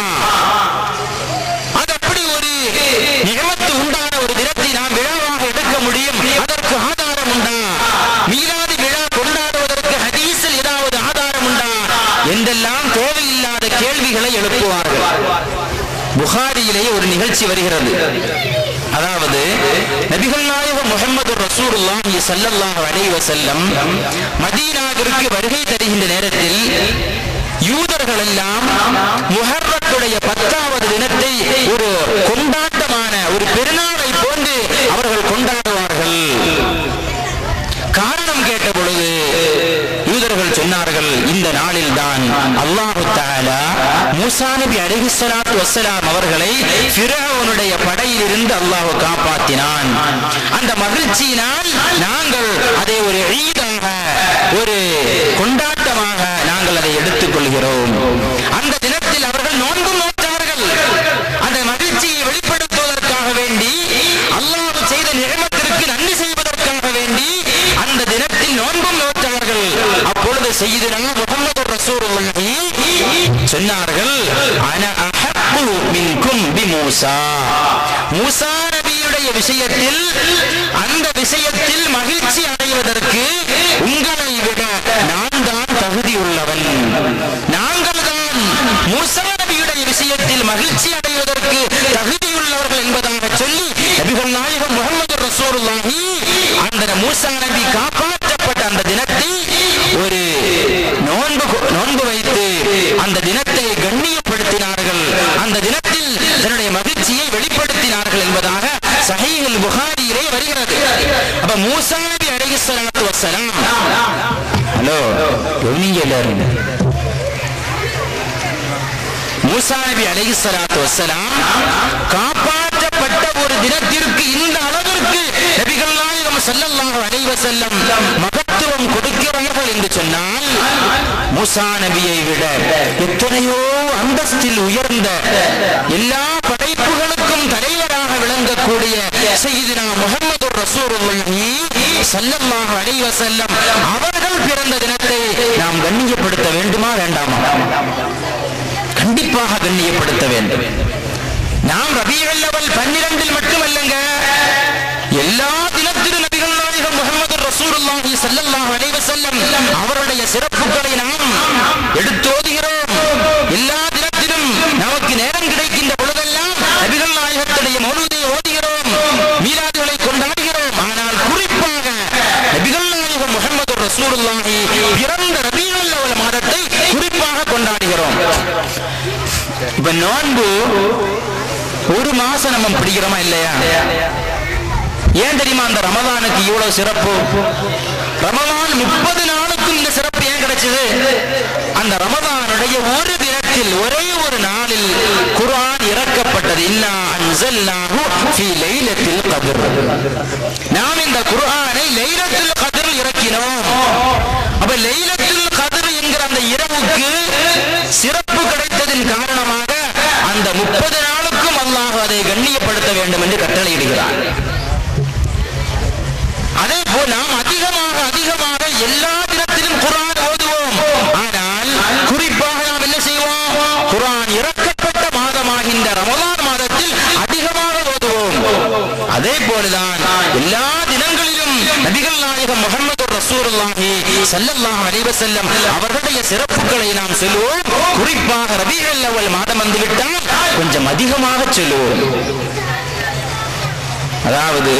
அது அப்படி ஒரு நிகமத்து உண்டான ஒரு தினத்தை நாம் விழாவாக எடுக்க முடியும்? அதற்கு ஆதாரம் உண்டா? மீலாது விழா கொண்டாடுவதற்கு ஹதீஸில் ஏதாவது ஆதாரம் உண்டா? என்றெல்லாம் தேவையில்லாத கேள்விகளை எழுப்புவார்கள். புகாரியிலேயே ஒரு நிகழ்ச்சி வருகிறது. அதாவது நபிகள் நாயகம் முஹம்மது ரசூலுல்லாஹி ஸல்லல்லாஹு அலைஹி வஸல்லம் மதீனாவிற்கு வருகை தருகின்ற நேரத்தில் யூதர்கள் எல்லாம் முஹர்ரத்துடைய பத்தாவது தினத்தை ஒரு கொண்டாட்டமான ஒரு பெருநாளை போன்று அவர்கள் கொண்டாடுவார்கள். காரணம் கேட்ட பொழுது யூதர்கள் சொன்னார்கள், இந்த நாளில் தான் அல்லாஹ் தஆலா மூசா நபி அலைஹிஸ்ஸலாத்து வஸ்ஸலாம் அவர்களை ஃபிரௌனுடைய படையில் இருந்து அல்லாஹ் காப்பாற்றினான். அந்த மகிழ்ச்சியினால் நாங்கள் அதை ஒரு ஈதாக, ஒரு கொண்டாட்டமாக நாங்கள் அதை எடுத்துக் கொள்கிறோம். அந்த தினத்தில் அவர்கள் நோன்பு நோற்றார்கள். அந்த மகிழ்ச்சியை வெளிப்படுத்துவதற்காக வேண்டி, அல்லாஹ் செய்த நிகமத்திற்கு நன்றி செய்வதற்காக வேண்டி அந்த தினத்தில் நோன்பும் நோற்றார்கள். அப்பொழுது சய்யிதுனா முஹம்மது ரசூலுல்லாஹி சொன்னார்கள், அன அஹப்பு மின்கும் பிமூசா. மூசா நபியுடைய விஷயத்தில், அந்த விஷயத்தில் மகிழ்ச்சி அடைவதற்கு உங்களை விட நான் தான் தகுதியுள்ளவன். நாங்கள் தான் மூசா நபியுடைய விஷயத்தில் மகிழ்ச்சி அடைவதற்கு தகுதியுள்ளவர்கள் என்பதாக சொல்லி நபிகள் நாயகம் முஹம்மது ரசூலுல்லாஹி அந்த மூசா நபி காப்பாற்றப்பட்ட அந்த தினத்தை ஒரு நோன்பு நோன்பு வைத்து அந்த தினத்தை கண்ணியப்படுத்தினார்கள். அந்த தினத்தில் தன்னுடைய மகிழ்ச்சியை வெளிப்படுத்தினார்கள் என்பதாக சஹீஹுல் புகாரியிலே வருகிறது. அப்ப மூசா நபி அலைஹிஸ்ஸலாத்து வஸ்ஸலாம், ஹலோ கவனிங்க எல்லாரும், மூசா நபி அலைஹிஸ்ஸலாத்து வஸ்ஸலாம் காப்பாற்றப்பட்ட ஒரு தினத்திற்கு இந்த அளவிற்கு நபிகள் நாயகம் ஸல்லல்லாஹு அலைஹி வஸல்லம் மகத்துவம் கொடுக்கிறார்கள் என்று சொன்னால், மூசா நபியை விட எத்தனையோ அந்தஸ்தில் உயர்ந்த எல்லா படைப்புகளுக்கும் தலைவராக விளங்கக்கூடிய சய்யிதுனா முஹம்மது ரசூலுல்லாஹி ஸல்லல்லாஹு அலைஹி வஸல்லம் அவர்கள் பிறந்த தினத்தை நாம் கண்ணியப்படுத்த வேண்டுமா வேண்டாமா? கண்டிப்பாக கண்ணியப்படுத்த வேண்டும். நாம் ரபீஉல் அவ்வல் பன்னிரண்டில் மட்டுமல்லங்க, எல்லா தினத்திலும் நபிகள் நாயகம் முஹம்மது ரசூலுல்லாஹி ஸல்லல்லாஹு அலைஹி வஸல்லம் அவருடைய சிறப்புகளை நாம் எடுத்தோதுகிறோம். எல்லா தினத்திலும் நமக்கு நேரம் கிடைக்கின்ற பொழுதெல்லாம் நபிகள் நாயகத்துடைய மௌலூதை ஓதுகிறோம், மீலாதுகளை கொண்டாடுகிறோம். ஆனால் குறிப்பாக நபிகள் நாயகம் முஹம்மது ரசூலுல்லாஹி பிறந்த ரபீஉல் அவ்வல் மாதத்தை குறிப்பாக கொண்டாடுகிறோம். இப்ப நோன்பு ஒரு மாசம் நம்ம பிடிக்கிறோமா இல்லையா? ஏன் தெரியுமா அந்த ரமதானுக்கு இவ்வளவு சிறப்பு? ரமலான் முப்பது நாளுக்கும் இந்த சிறப்பு ஏன் கிடைச்சது? அந்த ரமலானுடைய ஒரு தினத்தில் ஒரே ஒரு நாளில் குர்ஆன் இறக்கப்பட்டது. இன்னா அன்ஸல்னாஹு ஃபீ லைலத்தில் கத்ர். நாம் இந்த குர்ஆனை லைலத்துல் கத்ரில் இறக்கினோம். அப்ப லைலத்துல் கத்ர் என்கிற அந்த இரவுக்கு சிறப்பு கிடைத்ததின் காரணமாக அந்த முப்பது நாளுக்கும் அல்லாஹ் அதை கண்ணியப்படுத்த வேண்டும் என்று கட்டளையிடுகிறார். அதே போல் நாம் அதிகமாக அதிகமாக எல்லா தினத்திலும் குர்ஆன் ஓதுவோம். ஆனால் குறிப்பாக நாம் என்ன செய்வோம்? குர்ஆன் இறக்கப்பட்ட மாதமாகின்ற ரமலான் மாதத்தில் அதிகமாக ஓதுவோம். அதே போலதான் எல்லா தினங்களிலும் நபிகள் நாயகம் முஹம்மது ரசூலுல்லாஹி ஸல்லல்லாஹு அலைஹி வஸல்லம் அவர்களுடைய சிறப்புகளை நாம் சொல்லுவோம். குறிப்பாக ரபீஉல் அவ்வல் மாதம் வந்துவிட்டால் கொஞ்சம் அதிகமாக சொல்லுவோம். அதாவது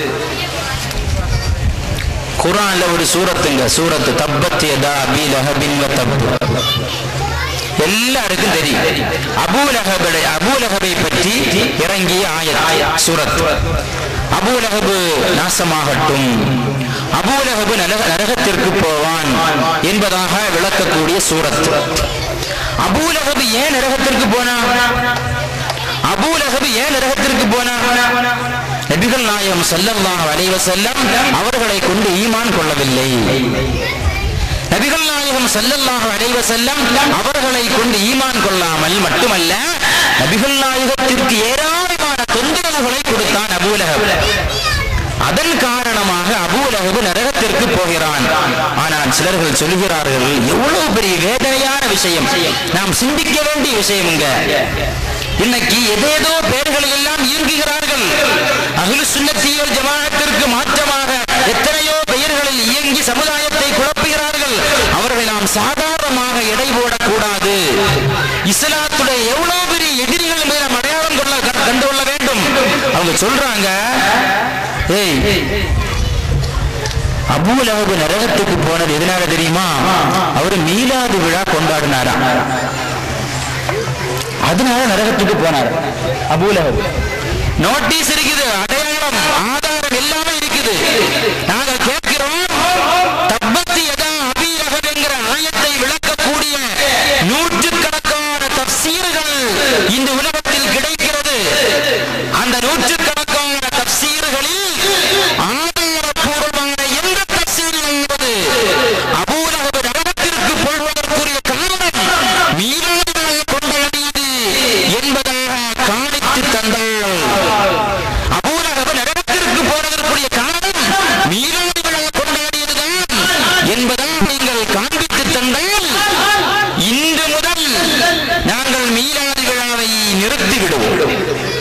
குர்ஆன்ல ஒரு சூரத்துங்க, சூரத்து தப்பத் யதா அபீ லஹபின் வ தப். எல்லாருக்கும் தெரியும் அபூ லஹபை அபூ லஹபை பற்றி இறங்கிய ஆயத் சூரத். அபூ லஹப் நாசமாகட்டும், அபூ லஹப் நரகத்திற்கு போவான் என்பதாக விளக்கக்கூடிய சூரத். அபூ லஹப் ஏன் நரகத்திற்கு போனான்? அபூ லஹப் ஏன் நரகத்திற்கு போனான்? நபிகள் நாயகம் ஸல்லல்லாஹு அலைஹி வஸல்லம் அவர்களை கொண்டு ஈமான் கொள்ளவில்லை. நபிகள் நாயகம் ஸல்லல்லாஹு அலைஹி வஸல்லம் அவர்களை கொண்டு ஈமான் கொள்ளாமல் மட்டுமல்ல, நபிகள் நாயகத்திற்கு ஏராளமான தொந்தரவுகளை கொடுத்தான் அபூ லஹப். அதன் காரணமாக அபூ லஹப் நரகத்திற்கு போகிறான். ஆனால் சிலர்கள் சொல்கிறார்கள், எவ்வளவு பெரிய வேதனையான விஷயம், நாம் சிந்திக்க வேண்டிய விஷயம்ங்க. இன்னைக்கு ஏதேதோ பெயர்களை எல்லாம் இயங்குகிறார்கள். அஹ்லுஸ் சுன்னத்தி வல் ஜமாஅத்திற்கு மாற்றமாக எத்தனையோ பெயர்களில் இயங்கி சமுதாயத்தை குழப்புகிறார்கள். அவர்களை நாம் சாதாரணமாக எடை போடக்கூடாது. இஸ்லாத்துடைய எவ்வளவு பெரிய எதிரிகள் என்பதை நாம் அடையாளம் கொள்ள கண்டுகொள்ள வேண்டும். அவங்க சொல்றாங்க, ஏய் அபூ லஹப் நரகத்துக்கு போனது எதனால தெரியுமா? அவரு மீலாது விழா கொண்டாடினாரா, அதனால நரகத்துக்கு போனார் அபூ லஹப். நோட்டீஸ் இருக்குது, அடையாளம் ஆதாரம் எல்லாமே இருக்குது. நாங்கள் கேட்கிறோம், தப்பத் யதா அபீ லஹப் என்கிற ஆயத்தை விளக்கக்கூடிய நூற்றுக்கணக்கான தஃப்சீர்கள் இந்த உலகத்தில் கிடைக்கிறது. அந்த நூற்றுக்கணக்கான தஃப்சீர்களில் ஆதாரபூர்வமான எந்த தஃப்சீர் என்பது அபூ லஹப் நரகத்திற்கு போவதற்குரிய காரணம் மீலாது கொண்டாடியது என்பதாக காணித்து தந்தாள். அபூ லஹப் நரகத்திற்கு போவதற்குரிய காரணம் மீலாது விழா கொண்டாடியதுதான் என்பதாக நீங்கள் காண்பித்து தந்தால் இன்று முதல் நாங்கள் மீலாது விழாவை நிறுத்தி விடுவோம்.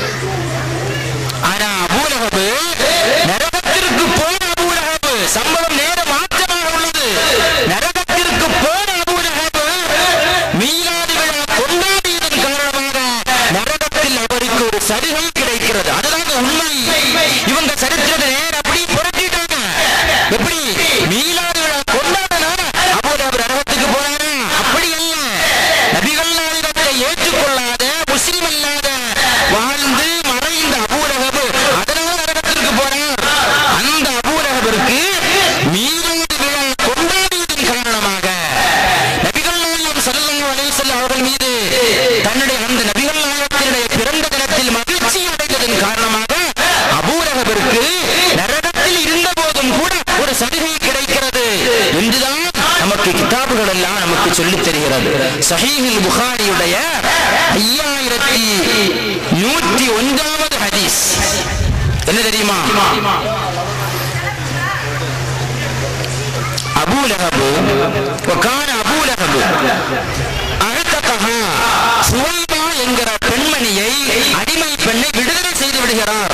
ஆனா அபூ லஹப் நரகத்திற்கு போன அபூ லஹப் சம்பவம் நேர மாற்றமாக உள்ளது. நரகத்திற்கு போன அபூ லஹப் மீலாது விழா கொண்டாடியதன் காரணமாக நரகத்தில் அவருக்கு ஒரு சலுகை கிடைக்கிறது. அதுதான் உண்மை. இவங்க சரித்திரத்தை நேர அப்படி புரட்டிட்டாங்க. எப்படி மீலாது விழா கொண்டாடினா அபூ லஹப் நரகத்துக்கு போனாரா? அப்படி அல்ல. நபிகள் நாயகத்தை ஏற்றுக்கொள்ளாத, முஸ்லிம் அல்லாத வாழ்ந்து மறைந்த அபூ லஹப் அதனால நரகத்திற்கு போனார். அந்த அபூ லஹபிற்கு மீலாது விழா கொண்டாடியதன் காரணமாக நபிகள் நாயகம் ஸல்லல்லாஹு அலைஹி வஸல்லம் அவர்கள் மீது தன்னுடைய அந்த நபிகள் நாயகத்தினுடைய பிறந்த தினத்தில் மகிழ்ச்சி அடைந்ததன் காரணமாக அபூ லஹபிற்கு நரகத்தில் இருந்த போதும் கூட ஒரு சலுகை கிடைக்கிறது என்றுதான் நமக்கு கிதாபுகள் எல்லாம் நமக்கு சொல்லித் தருகிறது. ஸஹீஹுல் புகாரியுடைய ஐயாயிரத்தி நூற்றி ஒன்றாவது ஹதீஸ் என்ன தெரியுமா? அபூ லஹப் வகான அபூ லஹப் அஅதகஹா சுவைபா என்கிற பெண்மணியை, அடிமை பெண்ணை விடுதலை செய்து விடுகிறார்.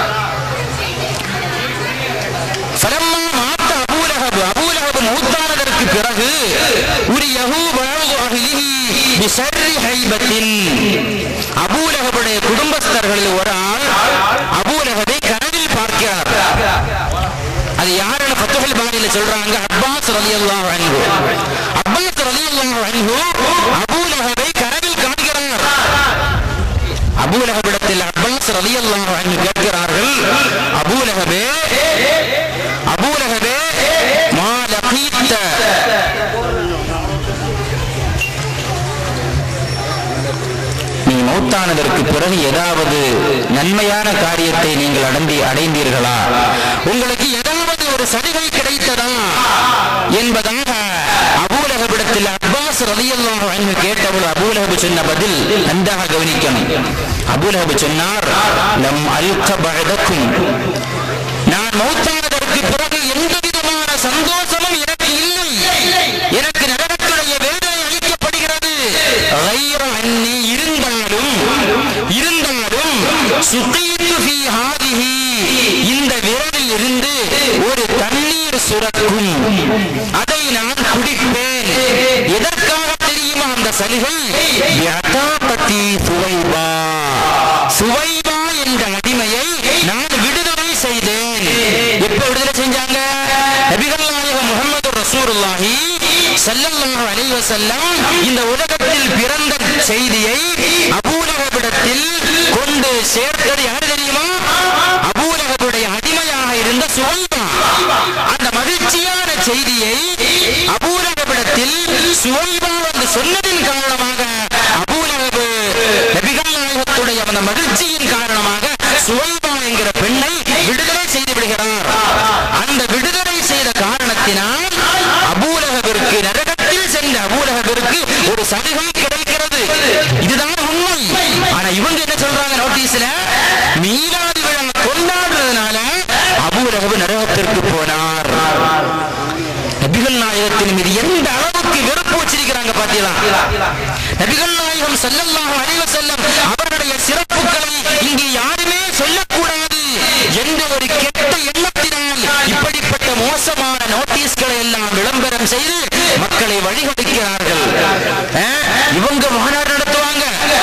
ஃபலம்மா மாத்த அபூ லஹப் அபூ லஹப் மூத்தானதற்கு பிறகு உரியஹு பஅது அஹ்லிஹி பிஷர்ரி ஹைபத்தின் அபூ லஹபுடைய குடும்பஸ்தர்களில் ஒரு ஆள் அபூ லஹபை கனவில் பார்க்கிறார். அது யாருன்னு ஃபத்ஹுல் பாரியில சொல்றாங்க, அப்பாஸ் ரலியல்லாஹு அன்ஹு. அப்பாஸ் ரலியல்லாஹு அன்ஹு அபூ லஹபை கனவில் காண்கிறார். அபூ லஹபிடத்தில் அப்பாஸ் ரலியல்லாஹு அன்ஹு கேட்கிறார்கள், அபூ லஹபே அபூ லஹபே மா பிறகு ஏதாவது நன்மையான காரியத்தை நீங்கள் அடைந்தி அடைந்தீர்களா, உங்களுக்கு ஏதாவது ஒரு சலுகை கிடைத்ததா என்பதாக அபூ லஹபிடத்தில் அப்பாஸ் ரலியல்லாஹு அன்ஹு கேட்டபோது அபூ லஹப் சொன்ன பதில் நன்றாக கவனிக்கணும். அபூ லஹப் சொன்னார், லம் அல்க பஅதக்கும், நான் மௌத்தானதற்கு பிறகு எந்த விதமான சந்தோஷமும் எனக்கு இல்லை, எனக்கு நரகத்துடைய வேதனை அளிக்கப்படுகிறது. கைர அன்னி, இருந்தாலும் இருந்தாலும் சுகீது ஃபீ ஹாதிஹி, இந்த விரலில் இருந்து ஒரு தண்ணீர் சுரக்கும், அதை நான் குடிப்பேன். எதற்காக தெரியுமா அந்த சலுகை? யதாபதி சுவைபா, சுவைபா என்ற அடிமையை நான் விடுதலை செய்தேன். எப்ப விடுதலை செஞ்சாங்க? நபிகள் நாயகம் முஹம்மது ரசூலுல்லாஹி ஸல்லல்லாஹு அலைஹி வஸல்லம் இந்த உலகத்தில் பிறந்த செய்தியை அபூ லஹபிடத்தில் கொண்டு சேர்த்தது யாரு தெரியுமா? அபூ லஹபுடைய அடிமையாக இருந்த சுவைபா. அந்த மகிழ்ச்சியான செய்தியை அபூ லஹபிடத்தில் சுவைபா என்று சொன்னதின் காரணமாக அபூ லஹப் நபிகள் நாயகத்துடைய அந்த மகிழ்ச்சியின் காரணமாக சுவைபா என்கிற பெண்ணை விடுதலை செய்து விடுகிறார். அந்த விடுதலை செய்த காரணத்தினால் அபூ லஹபிற்கு, நரகத்தில் சென்ற அபூ லஹபிற்கு ஒரு சலுகை கிடைக்கிறது. இதுதான் உண்மை. ஆனா இவங்க என்ன சொல்றாங்க நோட்டீஸ்ல, மீலாது விழா கொண்டாடுறதுனால அபூ லஹப் நரகத்திற்கு போனார். நபிகள் நாயகத்தின் மீது எந்த அளவுக்கு வெறுப்பு வச்சிருக்கிறாங்க பாத்தீங்களா? நபிகள் நாயகம் ஸல்லல்லாஹு அலைஹி வஸல்லம் அவருடைய சிறப்புகளை இங்கே யாருமே சொல்லக்கூடாது என்ற ஒரு கெட்ட எண்ணத்தினால் இப்படிப்பட்ட மோசமான நோட்டீஸ்களை எல்லாம் விளம்பரம் செய்து மக்களை வழிகொடுக்கிறார்கள். இவங்க மாநாடு நடத்துவாங்க,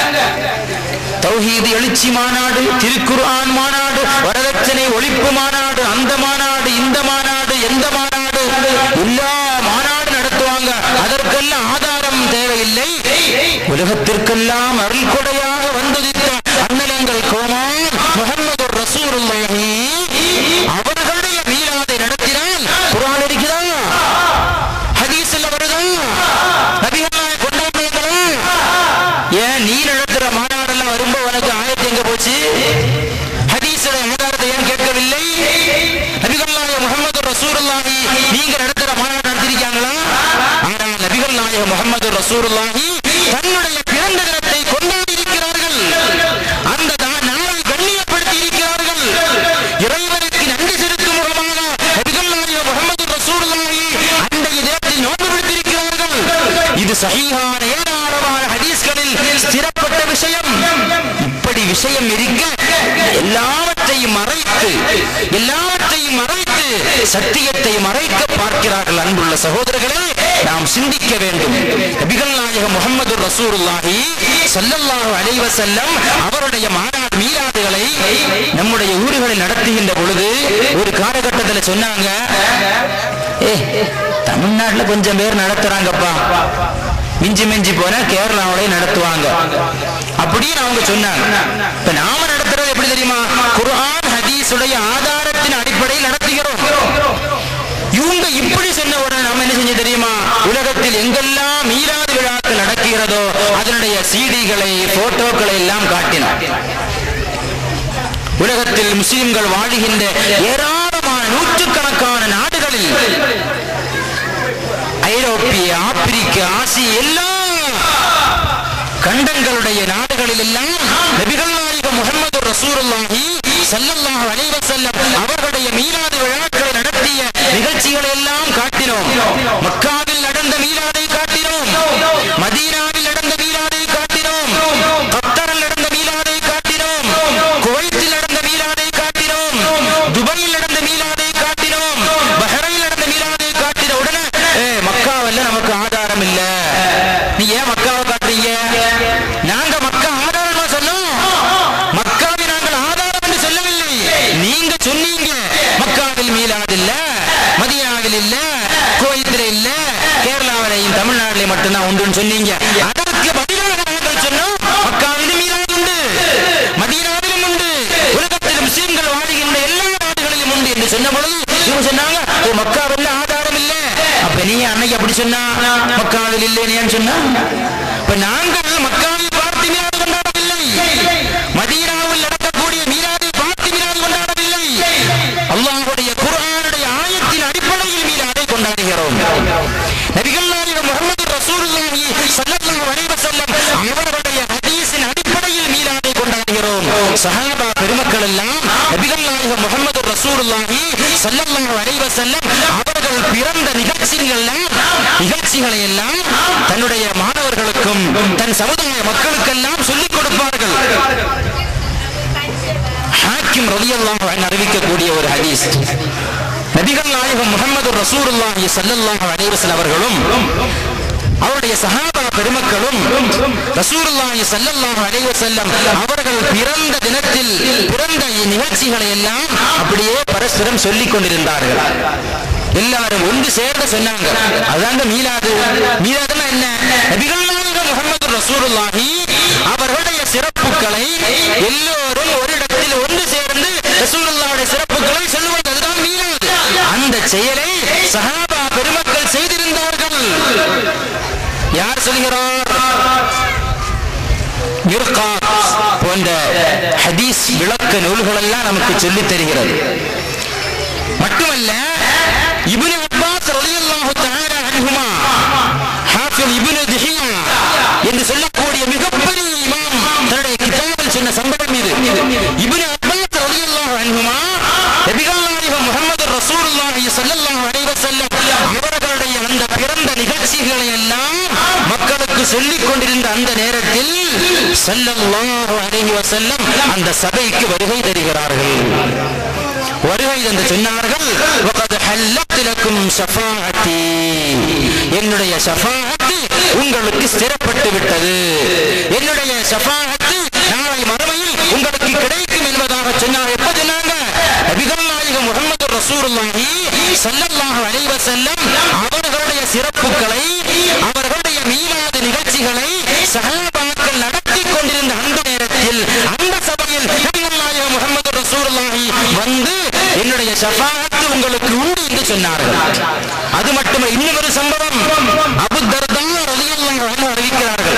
தௌஹீத் எழுச்சி மாநாடு, திருக்குர்ஆன் மாநாடு, வரதட்சணை ஒழிப்பு மாநாடு, அந்த மாநாடு, இந்த மாநாடு, எந்த மாநாடு, எல்லா மாநாடு நடத்துவாங்க. அதற்கெல்லாம் ஆதாரம் தேவையில்லை. உலகத்திற்கெல்லாம் அருள் கொடையாக வந்துதித்த அண்ணலங்கள் கோமான் முஹம்மது ரசூலுல்லாஹி அவர்களுடைய மீலாதை நடத்தினால் குர்ஆன் இருக்குதா, ஹதீஸ்ல வருதா, நபிகள் கொண்டாடுறாங்களா? ஏன் நீ நடத்துற மாநாடெல்லாம் வரும்போது உனக்கு ஆயத்து எங்க போச்சு? ஹதீஸுடைய ஆதாரத்தை ஏன் கேட்கவில்லை? நபிகள் நாயகம் முஹம்மது ரசூலுல்லாஹி நீங்க நடத்துற மாநாடு நடத்திருக்காங்களா? ஆனால் நபிகள் நாயகம் முஹம்மது ரசூலுல்லாஹி தன்னுடைய பிறந்த தினத்தை கொண்டாடி இருக்கிறார்கள். அந்த நாளை கண்ணியப்படுத்தி இருக்கிறார்கள். இறைவனுக்கு நன்றி செலுத்தும் முகமாக நபிகள் நாயகம் முஹம்மது ரசூலுல்லாஹி அன்றைய தினத்தில் நோன்பு பிடித்திருக்கிறார்கள். இது சஹீஹான ஏராளமான ஹதீஸ்களில் ஸ்திரப்பட்ட விஷயம். இப்படி விஷயம் இருக்க எல்லாவற்றையும் மறைத்து எல்லாவற்றையும் மறைத்து சத்தியத்தை மறைக்க பார்க்கிறார்கள். அன்புள்ள சகோதரர்களே, நாம் சிந்திக்க வேண்டும். நபிகள் நாயகம் முஹம்மது ரசூலுல்லாஹி ஸல்லல்லாஹு அலைஹி வஸல்லம் அவருடைய மாநாடு மீலாதுகளை நம்முடைய ஊர்களில் நடத்துகின்ற பொழுது ஒரு காலகட்டத்தில் சொன்னாங்க, ஏ தமிழ்நாட்டில் கொஞ்சம் பேர் நடத்துறாங்கப்பா, மிஞ்சி மிஞ்சி போனா கேரளாவிலே நடத்துவாங்க அப்படின்னு அவங்க சொன்னாங்க. இப்ப நாம நடத்துறது எப்படி தெரியுமா? குர்ஆன் ஹதீஸுடைய ஆதாரத்தின் அடிப்படையில் நடத்துகிறோம். இவங்க இப்படி சொன்ன உடனே நாம என்ன செஞ்சு தெரியுமா? உலகத்தில் எங்கெல்லாம் மீலாது விழாக்கள் நடக்கிறதோ அதனுடைய சீடிகளை, போட்டோக்களை எல்லாம் காட்டினோம். உலகத்தில் முஸ்லிம்கள் வாழுகின்ற ஏராளமான நூற்றுக்கணக்கான நாடுகளில், ஐரோப்பிய, ஆப்பிரிக்க, ஆசிய எல்லா கண்டங்களுடைய நாடுகளில் எல்லாம் நபிகள் நாயகம் முஹம்மது ரசூலுல்லாஹி ஸல்லல்லாஹு அலைஹி வஸல்லம் அவர்களுடைய மீலாது விழாக்களை நடத்திய நிகழ்ச்சிகளை எல்லாம் காட்டினோம். மக்காவில் நடந்த மீலாதை காட்டினோம், மதீனாவில் நடந்த மீலாதை காட்டினோம், கத்தரில் நடந்த மீலாதை காட்டினோம், குவைத்தில் நடந்த மீலாதை காட்டினோம், துபாயில் நடந்த மீலாதை காட்டினோம், பஹ்ரைனில் நடந்த மீலாதை காட்டின உடனே மக்காவில் நமக்கு ஆதாரம் இல்ல, நீ ஏன் மக்காவை காட்டுறீங்க? நாங்க மக்கா ஆதாரமா சொன்னோம், மக்காவை நாங்கள் ஆதாரம் என்று சொல்லவில்லை. நீங்க சொன்னீங்க மக்காவில் மீலாது இல்ல, மதீனாவில் இல்ல, குவைத்தில் இல்ல, கேரளாவிலையும் தமிழ்நாட்டிலே மட்டும்தான் உண்டுன்னு சொன்னீங்க. அதற்கு பதிலாக நாங்கள் சொன்னோம் மக்காவிலும் மீலாது உண்டு, மதீனாவிலும் உண்டு, உலகத்தில் முஸ்லிம்கள் வாழுகின்ற எல்லா நாடுகளிலும் உண்டு என்று சொன்ன பொழுது இவங்க சொன்னாங்க மக்காவில் ஆதாரம் இல்ல. அப்ப நீ அன்னைக்கு அப்படி சொன்னா மக்காவில் இல்லைன்னு சொன்னா, இப்ப நாங்கள் மக்காவில் பார்த்து மீலாது கொண்டாடவில்லை, ரசூலுல்லாஹி ஸல்லல்லாஹு அலைஹி வஸல்லம் அவர்கள் பிறந்த நிகழ்ச்சிகள் நிகழ்ச்சிகளை எல்லாம் தன்னுடைய மாணவர்களுக்கும் தன் சமுதாய மக்களுக்கெல்லாம் சொல்லிக் கொடுப்பார்கள். ஹாக்கிம் ரலியல்லாஹு அன்ஹு அறிவிக்கக்கூடிய ஒரு ஹதீஸ், நபிகள் நாயகம் முஹம்மது ரசூலுல்லாஹி ஸல்லல்லாஹு அலைஹி வஸல்லம் அவர்களும் அவருடைய சஹாபா பெருமக்களும் ரசூலுல்லாஹி ஸல்லல்லாஹு அலைஹி வஸல்லம் அவர்கள் பிறந்த தினத்தில் பிறந்த நிகழ்ச்சிகளை எல்லாம் அப்படியே பரஸ்பரம் சொல்லிக் கொண்டிருந்தார்கள். எல்லாரும் ஒன்று சேர்ந்து சொன்னாங்க, அதாங்க மீலாது. மீலாதுன்னா என்ன? நபிகள் நாயகம் முஹம்மது ரசூலுல்லாஹி அவர்களுடைய சிறப்புகளை எல்லோரும் ஒரு இடத்தில் ஒன்று சேர்ந்து ரசூலுல்லாஹுடைய சிறப்புகளை சொல்லுவது, அதுதான் மீலாது. அந்த செயலை சஹாபா பெருமக்கள் செய்திருந்தார்கள். யார் சொல்கிறார்? மிர்காத் போன்ற ஹதீஸ் விளக்க நூல்கள் எல்லாம் நமக்கு சொல்லித் தருகிறது. மட்டுமல்ல, இப்னு அப்பாஸ் ரலியல்லாஹு தஆலா அன்ஹுமா, ஹாஃபிஸ் இப்னு திஹியா என்று சொல்லக்கூடிய மிகப்பெரிய இமாம் தன்னுடைய கிதாபில் சொன்ன சம்பவம் இது. இப்னு அப்பாஸ் ரலியல்லாஹு அன்ஹுமா நபிகள் நாயகம் முஹம்மது ரசூலுல்லாஹி ஸல்லல்லாஹு அலைஹி வஸல்லம் அவர்களுடைய அந்த பிறந்த நிகழ்ச்சிகளை எல்லாம் மக்களுக்கு சொல்லிக் கொண்டிருந்த அந்த நேரத்தில் ஸல்லல்லாஹு அலைஹி வஸல்லம் அந்த சபைக்கு வருகை தருகிறார்கள். வருகை தந்து சொன்னார்கள், வகத் ஹல்லத் லக்கும் ஷஃபாஅத்தி, என்னுடைய ஷஃபாஅத் உங்களுக்கு ஸ்திரப்பட்டு விட்டது, என்னுடைய ஷஃபாஅத் நாளை மறுமையில் உங்களுக்கு கிடைக்கும் என்பதாக சொன்னார். எப்ப சொன்னாங்க? நபிகள் நாயகம் முஹம்மது ரசூலுல்லாஹி ஸல்லல்லாஹு அலைஹி வஸல்லம் அவர்களுடைய சிறப்புகளை அவர்களுடைய மீலாது நிகழ்ச்சிகளை சஹாபாக்கள் நடத்தி கொண்டிருந்த அந்த நேரத்தில் அந்த சபையில் நபிகள் நாயகம் முஹம்மது ரசூலுல்லாஹி வந்து என்னுடைய ஷஃபாஅத் உங்களுக்கு உண்டு என்று சொன்னார்கள். அது மட்டுமே, இன்னும் ஒரு சம்பவம் அபூ தர்தா ரலியல்லாஹு அன்ஹு அறிவிக்கிறார்கள்.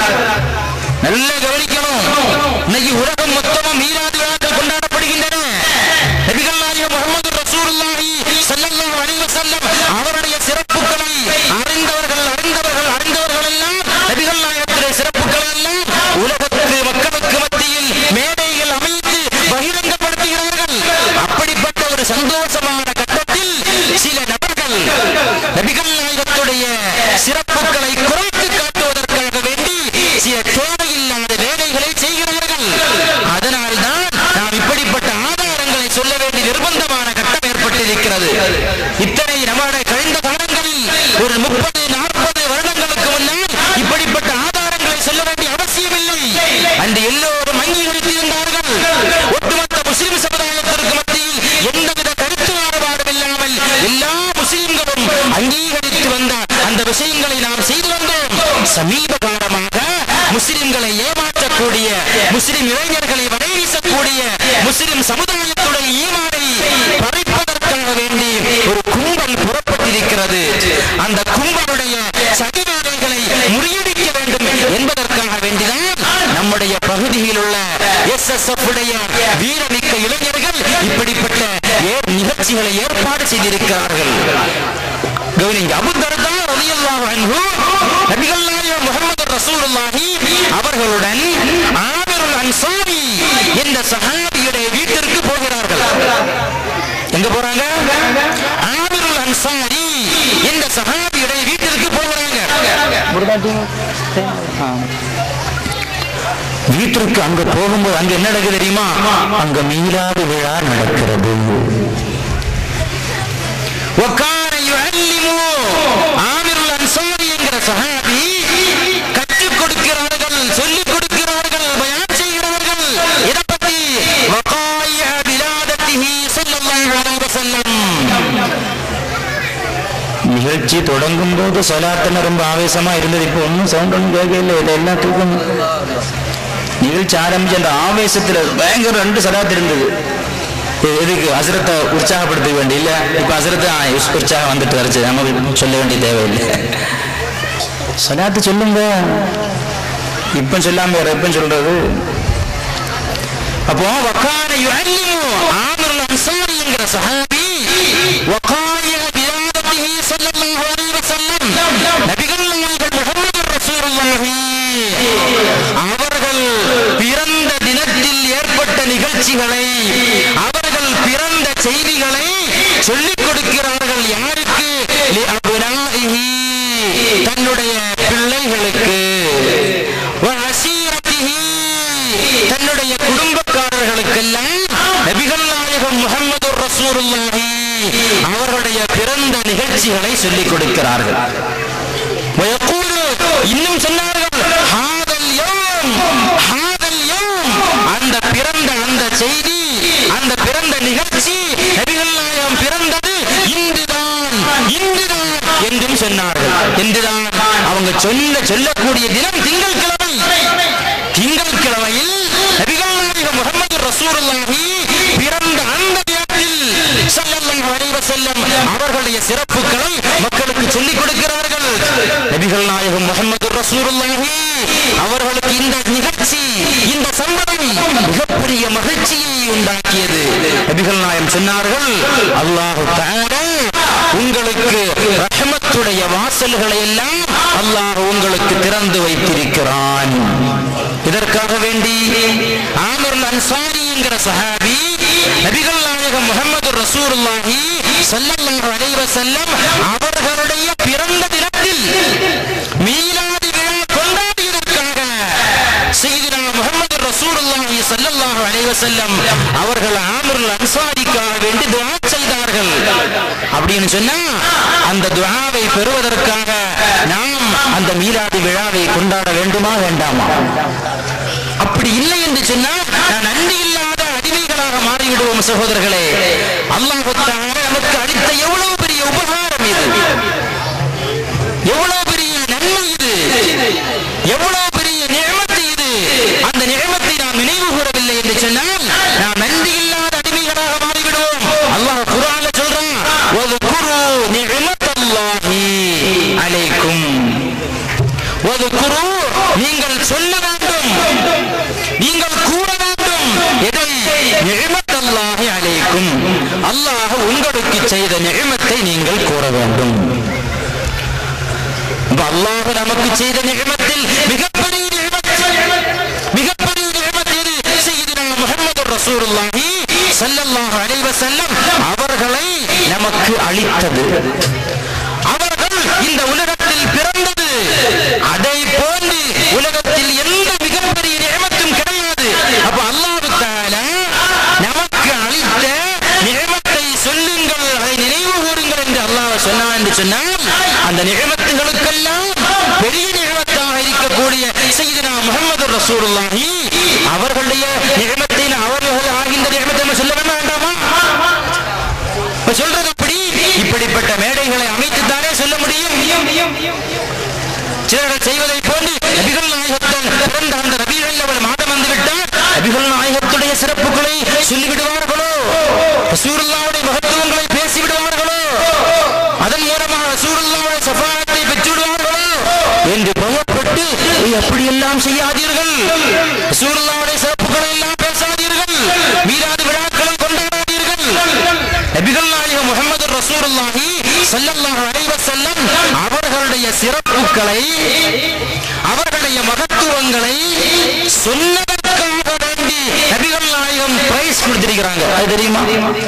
நல்ல கவனிக்கணும். இன்னைக்கு உலகம் மொத்தமும் மீலாது விழாக்கள் கொண்டாடப்படுகின்றன. நபிகள் நாயகம் முஹம்மது ரசூலுல்லாஹி ஸல்லல்லாஹு அலைஹி வஸல்லம் அவருடைய சிறப்புகளை அறிந்தவர்கள் அறிந்தவர்கள் அறிந்தவர்கள் எல்லாம் நபிகள் நாயகத்துடைய சிறப்புகளை எல்லாம் உலகத்து மக்களுக்கு மத்தியில் மேடைகள் அமைத்து பகிரங்கப்படுத்துகிறார்கள். அப்படிப்பட்ட ஒரு சந்தோஷமான கட்டத்தில் சில நபர்கள் நபிகள் நாயகத்துடைய சிறப்புகளை குறைத்து காட்டுவதற்காக வேண்டி சில தேவையில்லாத வேலைகளை செய்கிறார்கள். அதனால்தான் நாம் இப்படிப்பட்ட ஆதாரங்களை சொல்ல வேண்டிய நிர்பந்தமான கட்டம் ஏற்பட்டிருக்கிறது. இத்தனை நம்முடைய கழிந்த காலங்களில் ஒரு முப்பது நாற்பது வருடங்களுக்கு முன்னால் இப்படிப்பட்ட ஆதாரங்களை சொல்ல வேண்டிய அவசியமில்லை. அன்று எல்லோரும் அங்கீகரித்திருந்தார்கள். ஒட்டுமொத்த முஸ்லிம் சமுதாயத்திற்கு மத்தியில் எந்தவித கருத்து மாறுபாடும் இல்லாமல் எல்லா முஸ்லிம்களும் அங்கீகரித்து வந்த அந்த விஷயங்களை நாம் செய்து வந்தோம். சமீப காலமாக முஸ்லிம்களை ஏமாற்றக்கூடிய, முஸ்லிம் இளைஞர்களை வரை வீசக்கூடிய, முஸ்லிம் சமுதாயத்துடைய ஈமானை பறிப்பதற்காக வேண்டி ஒரு கும்பல் புறப்பட்டிருக்கிறது. அந்த கும்பலுடைய சதிவேலைகளை முறியடிக்க வேண்டும் என்பதற்காக வேண்டிதான் நம்முடைய பகுதியில் உள்ள எஸ் எஸ் எஃப் உடைய வீரமிக்க இளைஞர்கள் இப்படிப்பட்ட நிகழ்ச்சிகளை ஏற்பாடு செய்திருக்கிறார்கள். கவனிங்க, அபூ தர்தா ரலியல்லாஹு அன்ஹு நபிகள் நாயகம் முஹம்மது ரசூலுல்லாஹி அவர்களுடன் ஆமிருல் அன்சாரி என்ற சஹாபியுடைய வீட்டிற்கு போகிறார்கள். எங்க போறாங்க? ஆமிருல் அன்சாரி என்ற சஹாபியுடைய வீட்டிற்கு போகிறாங்க. வீட்டிற்கு அங்க போகும்போது அங்க என்ன நடக்குது தெரியுமா? அங்க மீலாது விழா நடக்கிறது. ஆமிருல் அன்சாரி என்கிற சஹாபி கற்றுக் கொடுக்கிறார்கள், சொல்லிக் கொடுக்கிறார்கள், பயான் செய்கிறார்கள். இதை பற்றி வகாய விலாதத்திஹி ஸல்லல்லாஹு அலைஹி வஸல்லம். நிகழ்ச்சி தொடங்கும் போது சலாத்துல ரொம்ப ஆவேசமா இருந்தது. இப்போ ஒன்னும் சவுண்ட் ஒன்றும் கேட்கல, இதெல்லாம் தூக்கம். நிகழ்ச்சி ஆரம்பிச்ச அந்த ஆவேசத்துல பயங்கர ரெண்டு சலாத்து இருந்தது. எதுக்கு? ஹஸ்ரத்தை உற்சாகப்படுத்த வேண்டிய இல்ல. இப்ப ஹஸ்ரத்தை உற்சாகம் வந்துட்டு வரச்சு, நமக்கு சொல்ல வேண்டிய தேவையில்லை. சலாத்து சொல்லுங்க, இப்ப சொல்லாம வேற எப்ப சொல்றது? அப்போ வகான யுஅல்லிமு ஆமிருல் அன்சாரி என்கிற சஹாபி வகாய பிலாதத்திஹி ஸல்லல்லாஹு அலைஹி வஸல்லம் நபிகள் நாயகம் முஹம்மது ரசூலுல்லாஹி அவர்கள் பிறந்த தினத்தில் ஏற்பட்ட நிகழ்ச்சிகளை, அவர்கள் பிறந்த செய்திகளை சொல்லிக் கொடுக்கிறார்கள். யாருக்கு? தன்னுடைய பிள்ளைகளுக்கு, தன்னுடைய குடும்பக்காரர்களுக்கெல்லாம் நபிகள் நாயகம் முஹம்மது ரசூலுல்லாஹி அவர்களுடைய பிறந்த நிகழ்ச்சிகளை சொல்லிக் கொடுக்கிறார்கள். இன்னும் சொன்னார்கள், அந்த பிறந்த அந்த செய்தி, அந்த பிறந்த நிகழ்ச்சி, நபிகள் நாயகம் பிறந்தது இன்றுதான், இன்றுதான் என்றும் சொன்னார்கள். இன்றுதான் அவங்க சொல்ல சொல்லக்கூடிய தினம் திங்கட்கிழமை. திங்கட்கிழமையில் நபிகள் நாயகம் முஹம்மது ரசூலுல்லாஹி பிறந்த அந்த தினத்தில் ஸல்லல்லாஹு அலைஹி வஸல்லம் அவர்களுடைய சிறப்புகளை மக்களுக்கு சொல்லிக் கொடுக்கிறார்கள். நபிகள் நாயகம் முஹம்மது ரசூலுல்லாஹி அவர்களுக்கு இந்த நிகழ்ச்சி, இந்த சம்பவம் மிகப்பெரிய மகிழ்ச்சியை உண்டாக்கியது. நபிகள் நாயகம் சொன்னார்கள், அல்லாஹ் தஆலா உங்களுக்கு ரஹ்மத்துடைய வாசல்களை எல்லாம் அல்லாஹ் உங்களுக்கு திறந்து வைத்திருக்கிறான். இதற்காக வேண்டி ஆமிர் அன்சாரி என்கிற சஹாபி நபிகள் நாயகம் முஹம்மது ரசூலுல்லாஹி ஸல்லல்லாஹு அலைஹி வஸல்லம் அவர்களுடைய பிறந்த தினத்தில் மீலாது விழா கொண்டாடியதற்காக சய்யிதுனா முஹம்மது ரசூலுல்லாஹி ஸல்லல்லாஹு அலைஹி வஸல்லம் அவர்கள் ஆமிர் அன்சாரிக்காக வேண்டி துஆ செய்தார்கள். அப்படின்னு சொன்னா அந்த துஆவை பெறுவதற்காக நாம் அந்த மீலாது விழாவை கொண்டாட வேண்டுமா வேண்டாமா? அப்படி இல்லை என்று சொன்னால் நான் நன்றி இல்லாத அடிமைகளாக மாறிவிடுவோம். சகோதரர்களே, அல்லாஹ் தஆலா நமக்கு அளித்த எவ்வளவு பெரிய உபகாரம் இது, எவ்வளவு பெரிய நன்மை இது, எவ்வளவு பெரிய நிஅமத் இது. அந்த நிஅமத்தை நாம் நினைவு கூறவில்லை என்று சொன்னால் நாம் நன்றி இல்லாத அடிமைகளாக மாறிவிடுவோம். அல்லாஹ் குர்ஆன்ல சொல்றான், வذ்குரு நிஅமத்தல்லாஹி அலைக்கும். வذ்குரு, நீங்கள் சொல்ல வேண்டும், நீங்கள் கூற வேண்டும். எதை? நிஅமத்தல்லாஹி அலைக்கும், அல்லாஹ் உங்களுக்கு செய்த நிஅமத்தை நீங்கள் கூற வேண்டும். அல்லாஹ் நமக்கு செய்த நிஅமத்தில் மிகப்பெரிய நிஅமத், மிகப்பெரிய நிஅமத் எது? சய்யிதுனா முஹம்மது ரசூலுல்லாஹி ஸல்லல்லாஹு அலைஹி வஸல்லம் அவர்களை நமக்கு அளித்தது. அவர்கள் இந்த உலகத்தில் பிறந்தது. அதை போன்று உலகத்தில் எந்த மிகப்பெரிய நிஅமத்தும் கிடையாது. அப்ப அல்லாஹ் தஆலா நமக்கு அளித்த நிஅமத்தை சொல்லுங்கள், அதை நினைவு கூறுங்கள் என்று அல்லாஹ் சொன்னான் என்று சொன்னால் அந்த நிஅமத்துகளுக்கெல்லாம் பெரிய நிஅமத்தாக இருக்கக்கூடிய சய்யிதுனா முஹம்மது ரசூலுல்லாஹி அவர்களுடைய நிஅமத்தை அவர்கள் ஆகின்ற நிஅமத்தை நம்ம சொல்ல வேண்டாமா? சொல்றது அப்படி இப்படிப்பட்ட மேடைகளை அமைத்துத்தானே சொல்ல முடியும். சிலர்கள் செய்வதை போன்று நபிகள் நாயகத்தின் பிறந்த அந்த ரபீஉல் அவ்வல் மாதம் வந்துவிட்டால் நபிகள் நாயகத்துடைய சிறப்புகளை சொல்லிவிடுவார்களோ, ரசூலுல்லாஹ்வுடைய மகத்துவங்களை பேசிவிடுவார்களோ, அதன் மூலமாக ரசூலுல்லாஹ்வுடைய ஷஃபாஅத்தை பெற்றுவிடுவார்களோ என்று பயப்பட்டு அப்படியெல்லாம் செய்யாதீர்கள். ரசூலுல்லாஹ்வுடைய சிறப்புகளை எல்லாம் பேசாதீர்கள், மீலாது விழாக்களை கொண்டாடாதீர்கள். நபிகள் நாயகம் முஹம்மது ரசூலுல்லாஹி ஸல்லல்லாஹு அலைஹி வஸல்லம் அவர்களுடைய சிறப்புகளை, அவர்களுடைய மகத்துவங்களை சொன்னதற்காக வேண்டி நபிகள் நாயகம் பிரைஸ் கொடுத்திருக்கிறாங்க. அது தெரியுமா?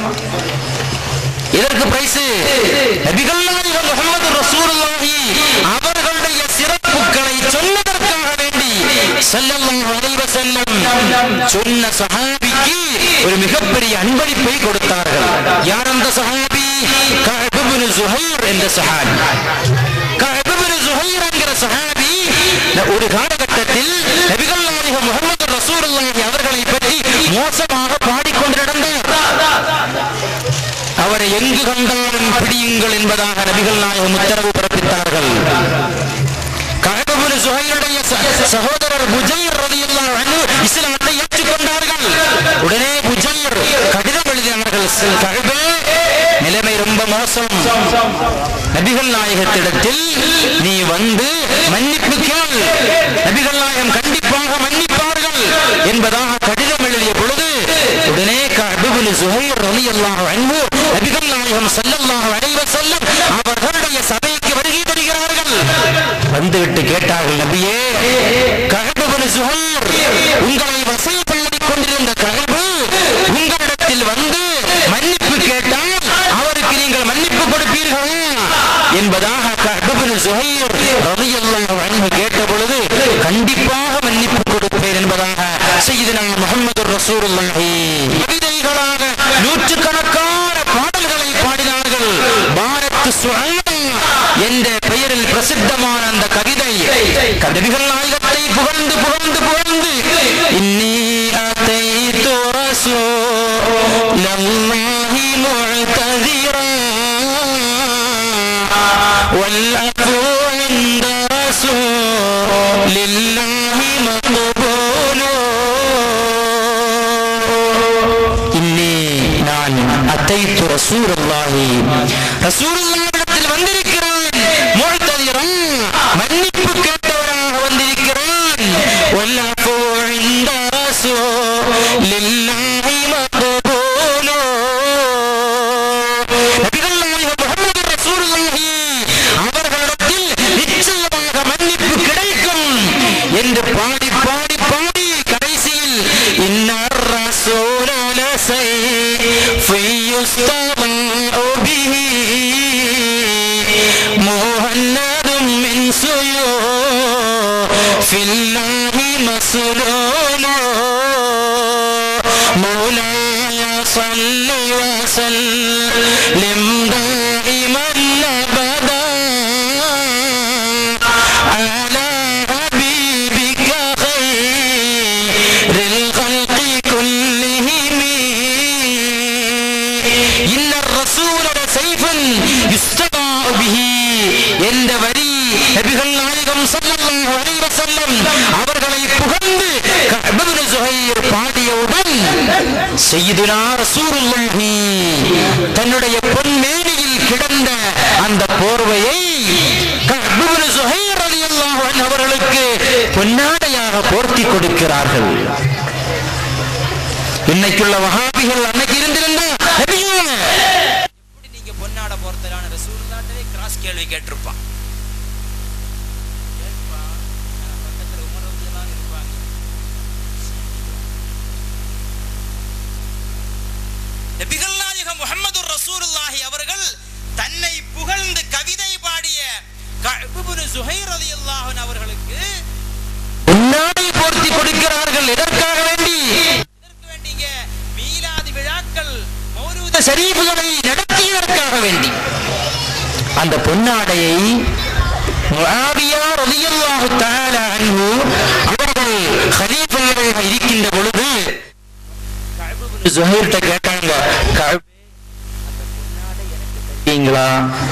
இதற்கு பிரைஸ் நபிகள் நாயகம் முஹம்மது ரசூலுல்லாஹி அவர்களுடைய சிறப்புகளை சொன்னதற்காக வேண்டி ஸல்லல்லாஹு அலைஹி வஸல்லம் சொன்ன சஹாபிக்கு ஒரு மிகப்பெரிய அன்பளிப்பை கொடுத்தார்கள். யார் அந்த சஹாபி? கஅப் இப்னு ஸுஹைர் என்ற சஹாபி. கஅப் இப்னு ஸுஹைர் என்கிற சஹாபி ஒரு காலகட்டத்தில் நபிகள் நாயகம் முஹம்மது ரசூலுல்லாஹி அவர்களை பற்றி மோசமாக பாடிக்கொண்டு நடந்தார். அவரை எங்கு கண்டாலும் பிடியுங்கள் என்பதாக நபிகள் நாயகம் உத்தரவு பிறப்பித்தார்கள். கஅப் இப்னு ஸுஹைருடைய சகோதரர் புஜைர் ரலியல்லாஹு அன்ஹு இஸ்லாத்தை ஏற்றுக்கொண்டார்கள். உடனே புஜைர் கடிதம் எழுதினார்கள், கஅபே, நிலைமை ரொம்ப மோசம், நபிகள் நாயகத்திடத்தில் நீ வந்து மன்னிப்பு கேள், நபிகள் நாயகம் கண்டிப்பாக மன்னிப்பார்கள் என்பதாக கடிதம் எழுதிய பொழுது உடனே கஅப் இப்னு ஸுஹைர் ரலியல்லாஹு அன்ஹு நபிகள் நாயகம் ஸல்லல்லாஹு அலைஹி வஸல்லம் அவர்களுடைய சபைக்கு வருகை தருகிறார்கள். வந்துவிட்டு கேட்டார்கள், நபியே, கஅப் இப்னு ஸுஹைர் உங்களை வசைப்படுத்திக் கொண்டிருந்த கஅப் உங்களிடத்தில் வந்து மன்னிப்பு இப்னு ஸுஹைர் ரலியல்லாஹு அன்ஹு கேட்ட பொழுது கண்டிப்பாக மன்னிப்பு கொடுப்பேன் என்பதாக சய்யிதுனா முஹம்மதுர் ரசூலுல்லாஹி கவிதைகளாக நூற்றுக்கணக்கான பாடல்களை பாடினார்கள். பாரத் சுஹைபா என்ற பெயரில் பிரசித்தமான அந்த கவிதை நபிகள் நாயகத்தை புகழ்ந்து புகழ்ந்து புகழ்ந்து இன்னி அதைது ரசூலல்லாஹி முஅ்தஸிரா வல்அஃபு இன்த ரசூலில்லாஹி மக்பூலு இன்னி நான் அதைது ரசூலுல்லாஹி ரசூலுல்லாஹிடத்தில் வந்திருக்கிறேன் முஅ்தஸிரா மன்னிப்பு கேட்டவராக வந்திருக்கிறேன் வல்அஃபு இன்த ரசூலில்லாஹி மக்பூலு நபிகள் நாயகம் முஹம்மது ரசூலுல்லாஹி அவர்களிடத்தில் நிச்சயமாக மன்னிப்பு கிடைக்கும் என்று பாடி பாடி பாடி கடைசியில் இன்னர் ரசூல லஸைஃபு யுஸ்தமஉ பிஹி முஹன்னதும் மின் சுயூஃபில்லாஹி மஸ்லூலு மௌலாய ஸல்லி வஸல்லிம் தாயிமன் அபதா அலா ஹபீபிக ഖൈറിൽ ഖൽഖി കുല്ലിഹിം இன்னர் ரசூல லஸைஃபுன் யுஸ்தமஉ பிஹி என்ற வரி நபிகள் நாயகம் ஸல்லல்லாஹு அலைஹி வஸல்லம் அவர்களை புகழ்ந்து கஅப் இப்னு ஸுஹைர் பாடியவுடன் சய்யிதுனா ரசூலுல்லாஹி தன்னுடைய பொன்மேனியில் கிடந்த அந்த போர்வையை கஅப் இப்னு ஸுஹைர் ரலியல்லாஹு அன்ஹு அவர்களுக்கு பொன்னாடையாக போர்த்தி கொடுக்கிறார்கள். இன்னைக்குள்ள வஹாபிகள் அன்னைக்கு இருந்திருந்தா நபியே எப்படி நீங்க பொன்னாடை போர்த்தலான ரசூலுல்லாஹ்வே கிராஸ் கேள்வி கேட்டிருப்பான். பக்கத்துல உமர் ரலியல்லாஹு அன்ஹு இருப்பாங்க. நபிகள் நாயகம் முஹம்மது ரசூலுல்லாஹி அவர்கள் தன்னை புகழ்ந்து கவிதை பாடிய கஅப் இப்னு ஸுஹைர் ரலியல்லாஹு அன்ஹு அவர்களுக்கு பொன்னாடை போர்த்தி கொடுக்கிறார்கள். எதற்காக வேண்டி? எதற்கு வேண்டிங்க? மீலாது விழாக்கள் மௌலூத ஷரீஃப்களை நடத்தியதற்காக வேண்டி. அந்த பொன்னாடையை முஆவியா ரலியல்லாஹு தஆலா அன்ஹு அவர்கள் கலீஃபாவாக இருக்கின்ற பொழுது கஅப் இப்னு ஸுஹைர்ட்ட கேட்டாங்க, கஅப் அந்த பொன்னாடை எனக்கு தருவீங்களா?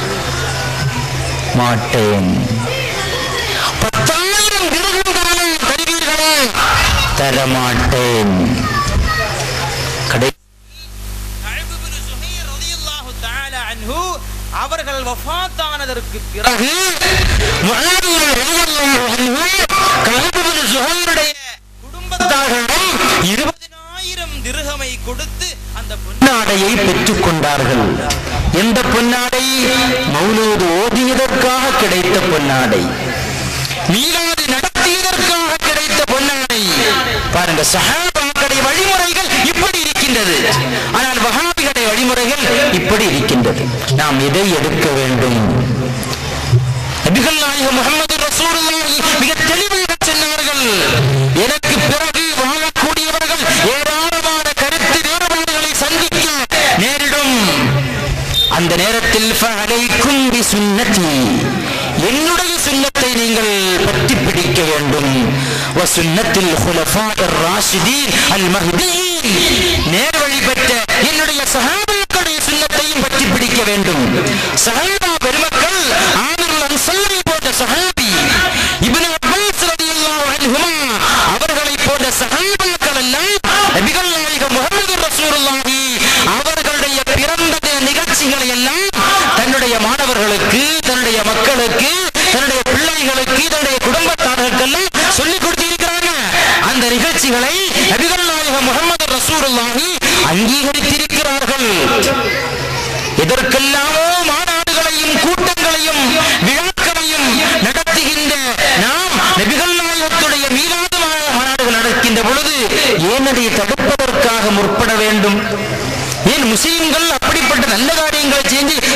மாட்டேன். பத்தாயிரம் திரகம் தானே தருவீர்களா? தரமாட்டேன். கடை கஅப் இப்னு ஸுஹைர் ரலியல்லாஹு தஆலா அன்ஹு அவர்கள் வஃபாத்தானதற்கு பிறகு முஆவியா ரலியல்லாஹு அன்ஹு கஅப் இப்னு ஸுஹைருடைய குடும்பத்தாரிடம் இருபதாயிரம் திர்ஹமை கொடுத்து அந்த பொன்னாடையை பெற்றுக் கொண்டார்கள். எந்த பொன்னாடை? மௌலூத் ஓதியதற்காக கிடைத்த பொன்னாடை, மீலாது நடத்தியதற்காக கிடைத்த பொன்னாடை. பாருங்க, சஹாபாக்களுடைய வழிமுறைகள் இப்படி இருக்கின்றது, ஆனால் வஹாபிகளுடைய வழிமுறைகள் இப்படி இருக்கின்றது. நாம் எதை எடுக்க வேண்டும்? நபிகள் நாயகம் முஹம்மது ரசூலுல்லாஹி மிக தெளிவாக சொன்னார்கள், எனக்கு பிறகு வாழக்கூடியவர்கள் ஏராளமான கருத்து வேறுபாடுகளை சந்திக்க நேரிடும். அந்த நேரத்தில் ஃபஅலைக்கும் பிசுன்னதி, என்னுடைய சுன்னத்தை நீங்கள் பற்றி பிடிக்க வேண்டும். வசுன்னத்தில் குலஃபாஇர் ராஷிதீன் அல் மஹ்தியின், நேர்வழி பெற்ற என்னுடைய சஹாபாக்களுடைய சுன்னத்தையும் பற்றி பிடிக்க வேண்டும். சஹாபா பெருமக்கள் ஆமிர் அன்சாரி போன்ற சஹாபி, இப்னு அப்பாஸ் ரலியல்லாஹு அன்ஹுமா அவர்களை போன்ற சஹாபாக்கள் எல்லாம் நபிகள் நாயகம் முஹம்மது ரசூலுல்லாஹி அவர்களுடைய பிறந்த நிகழ்ச்சிகளை எல்லாம் தன்னுடைய மாணவர்களுக்கு, தன்னுடைய மக்களுக்கு, தன்னுடைய பிள்ளைகளுக்கு, தன்னுடைய குடும்பத்தார்களுக்கெல்லாம் சொல்லிக் கொடுத்திருக்கிறாங்க. அந்த நிகழ்ச்சிகளை நபிகள் நாயகம் முஹம்மது ரசூலுல்லாஹி அங்கீகரித்திருக்கிறார்கள். எதற்கெல்லாமோ மாநாடுகளையும் கூட்டங்களையும் விழாக்களையும் நடத்துகின்ற நாம் நபிகள் நாயகத்துடைய மீலாது மாநாடுகள் நடக்கின்ற பொழுது ஏன் அதை தடுப்பதற்காக முற்பட வேண்டும்? ஏன் முஸ்லிம்கள் அப்படிப்பட்ட நல்ல காரியங்களை செஞ்சு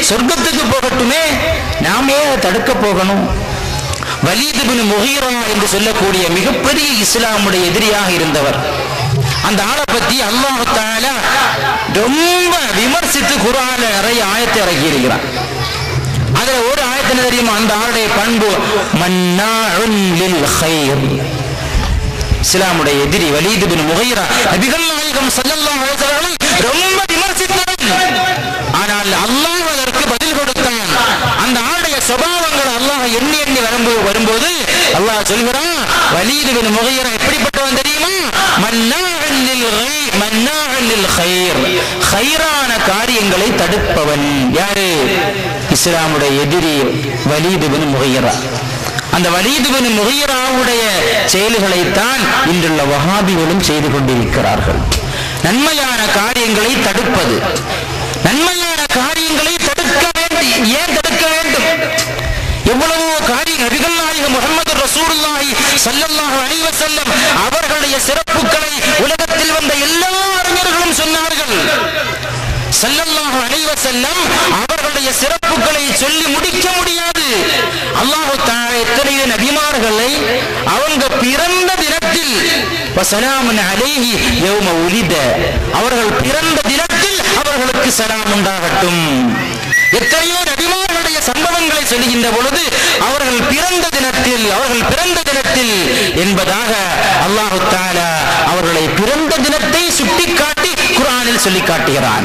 சொர்க்கத்துக்கு போகட்டுமே, நாமே தடுக்க போகணும். வலீத் இப்னு முகீரா என்று சொல்லக்கூடிய மிகப்பெரிய இஸ்லாமுடைய எதிரியாக இருந்தவர். அந்த ஆளை பத்தி அல்லாஹ் தஆலா ரொம்ப விமர்சித்து குர்ஆன்ல நிறைய ஆயத்தை இறக்கி இருக்கிறான். அதுல ஒரு ஆயத்து என்ன தெரியுமா? அந்த ஆளுடைய பண்பு மன்னாஉன் லில் கைர். இஸ்லாமுடைய எதிரி வலீத் இப்னு முகீரா நபிகள் நாயகம் ஸல்லல்லாஹு அலைஹி வஸல்லம் ரொம்ப விமர்சித்தவன். ஆனால் அல்லாஹ் அதற்கு பதில் கொடுத்தான். அந்த ஆளுடைய சுபாவங்கள் அல்லாஹ் எண்ணி எண்ணி வரும்போது வரும்போது அல்லாஹ் சொல்கிறான், வலீத் இப்னு முகீரா எப்படிப்பட்டவன் தெரியுமா? மன்னாஉன் லில் கைர், மன்னாஉன் லில் கைர், கைரான காரியங்களை தடுப்பவன். யாரு? இஸ்லாமுடைய எதிரி வலீத் இப்னு முகீரா. அந்த வலீத் இப்னு முகீராவுடைய செயல்களைத்தான் இன்றுள்ள வஹாபிகளும் செய்து கொண்டிருக்கிறார்கள். நன்மையான காரியங்களை தடுப்பது, நன்மையான காரியங்களை தடுக்க வேண்டும். ஏன் தடுக்க வேண்டும்? எவ்வளவோ காரியம் நபிகள் நாயகம் முஹம்மது ரசூலுல்லாஹி ஸல்லல்லாஹு அலைஹி வஸல்லம் அவர்களுடைய சிறப்புகளை உலகத்தில் வந்த எல்லா அறிஞர்களும் சொன்னார்கள். ஸல்லல்லாஹு அலைஹி வஸல்லம் அவர்களுடைய சிறப்புகளை சொல்லி முடிக்க முடியாது. அல்லாஹ் தஆலா எத்தனையோ நபிமார்களை அவங்க பிறந்த தினத்தில் வஸலாமுன் அலைஹி யௌம உலித, அவர்கள் பிறந்த தினத்தில் அவர்களுக்கு சலாம் உண்டாகட்டும். எத்தனையோ நபிமார்களுடைய சம்பவங்களை சொல்லுகின்ற பொழுது அவர்கள் பிறந்த தினத்தில், அவர்கள் பிறந்த தினத்தில் என்பதாக அல்லாஹ் தஆலா அவர்களை பிறந்த தினத்தை சுட்டிக்காட்டி குர்ஆனில் சொல்லி காட்டுகிறான்.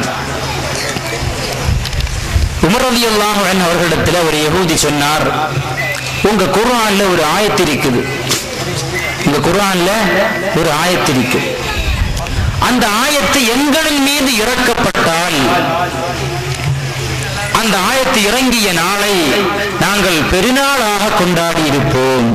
உமர் ரலியல்லாஹு அன்ஹு அவர்களிடத்தில் ஒரு யஹூதி சொன்னார், உங்க குர்ஆன்ல ஒரு ஆயத்து இருக்குது, உங்க குர்ஆன்ல ஒரு ஆயத்து இருக்கு, அந்த ஆயத்து எங்களின் மீது இறக்கப்பட்டால் அந்த ஆயத்து இறங்கிய நாளை நாங்கள் பெருநாளாக கொண்டாடி இருப்போம்.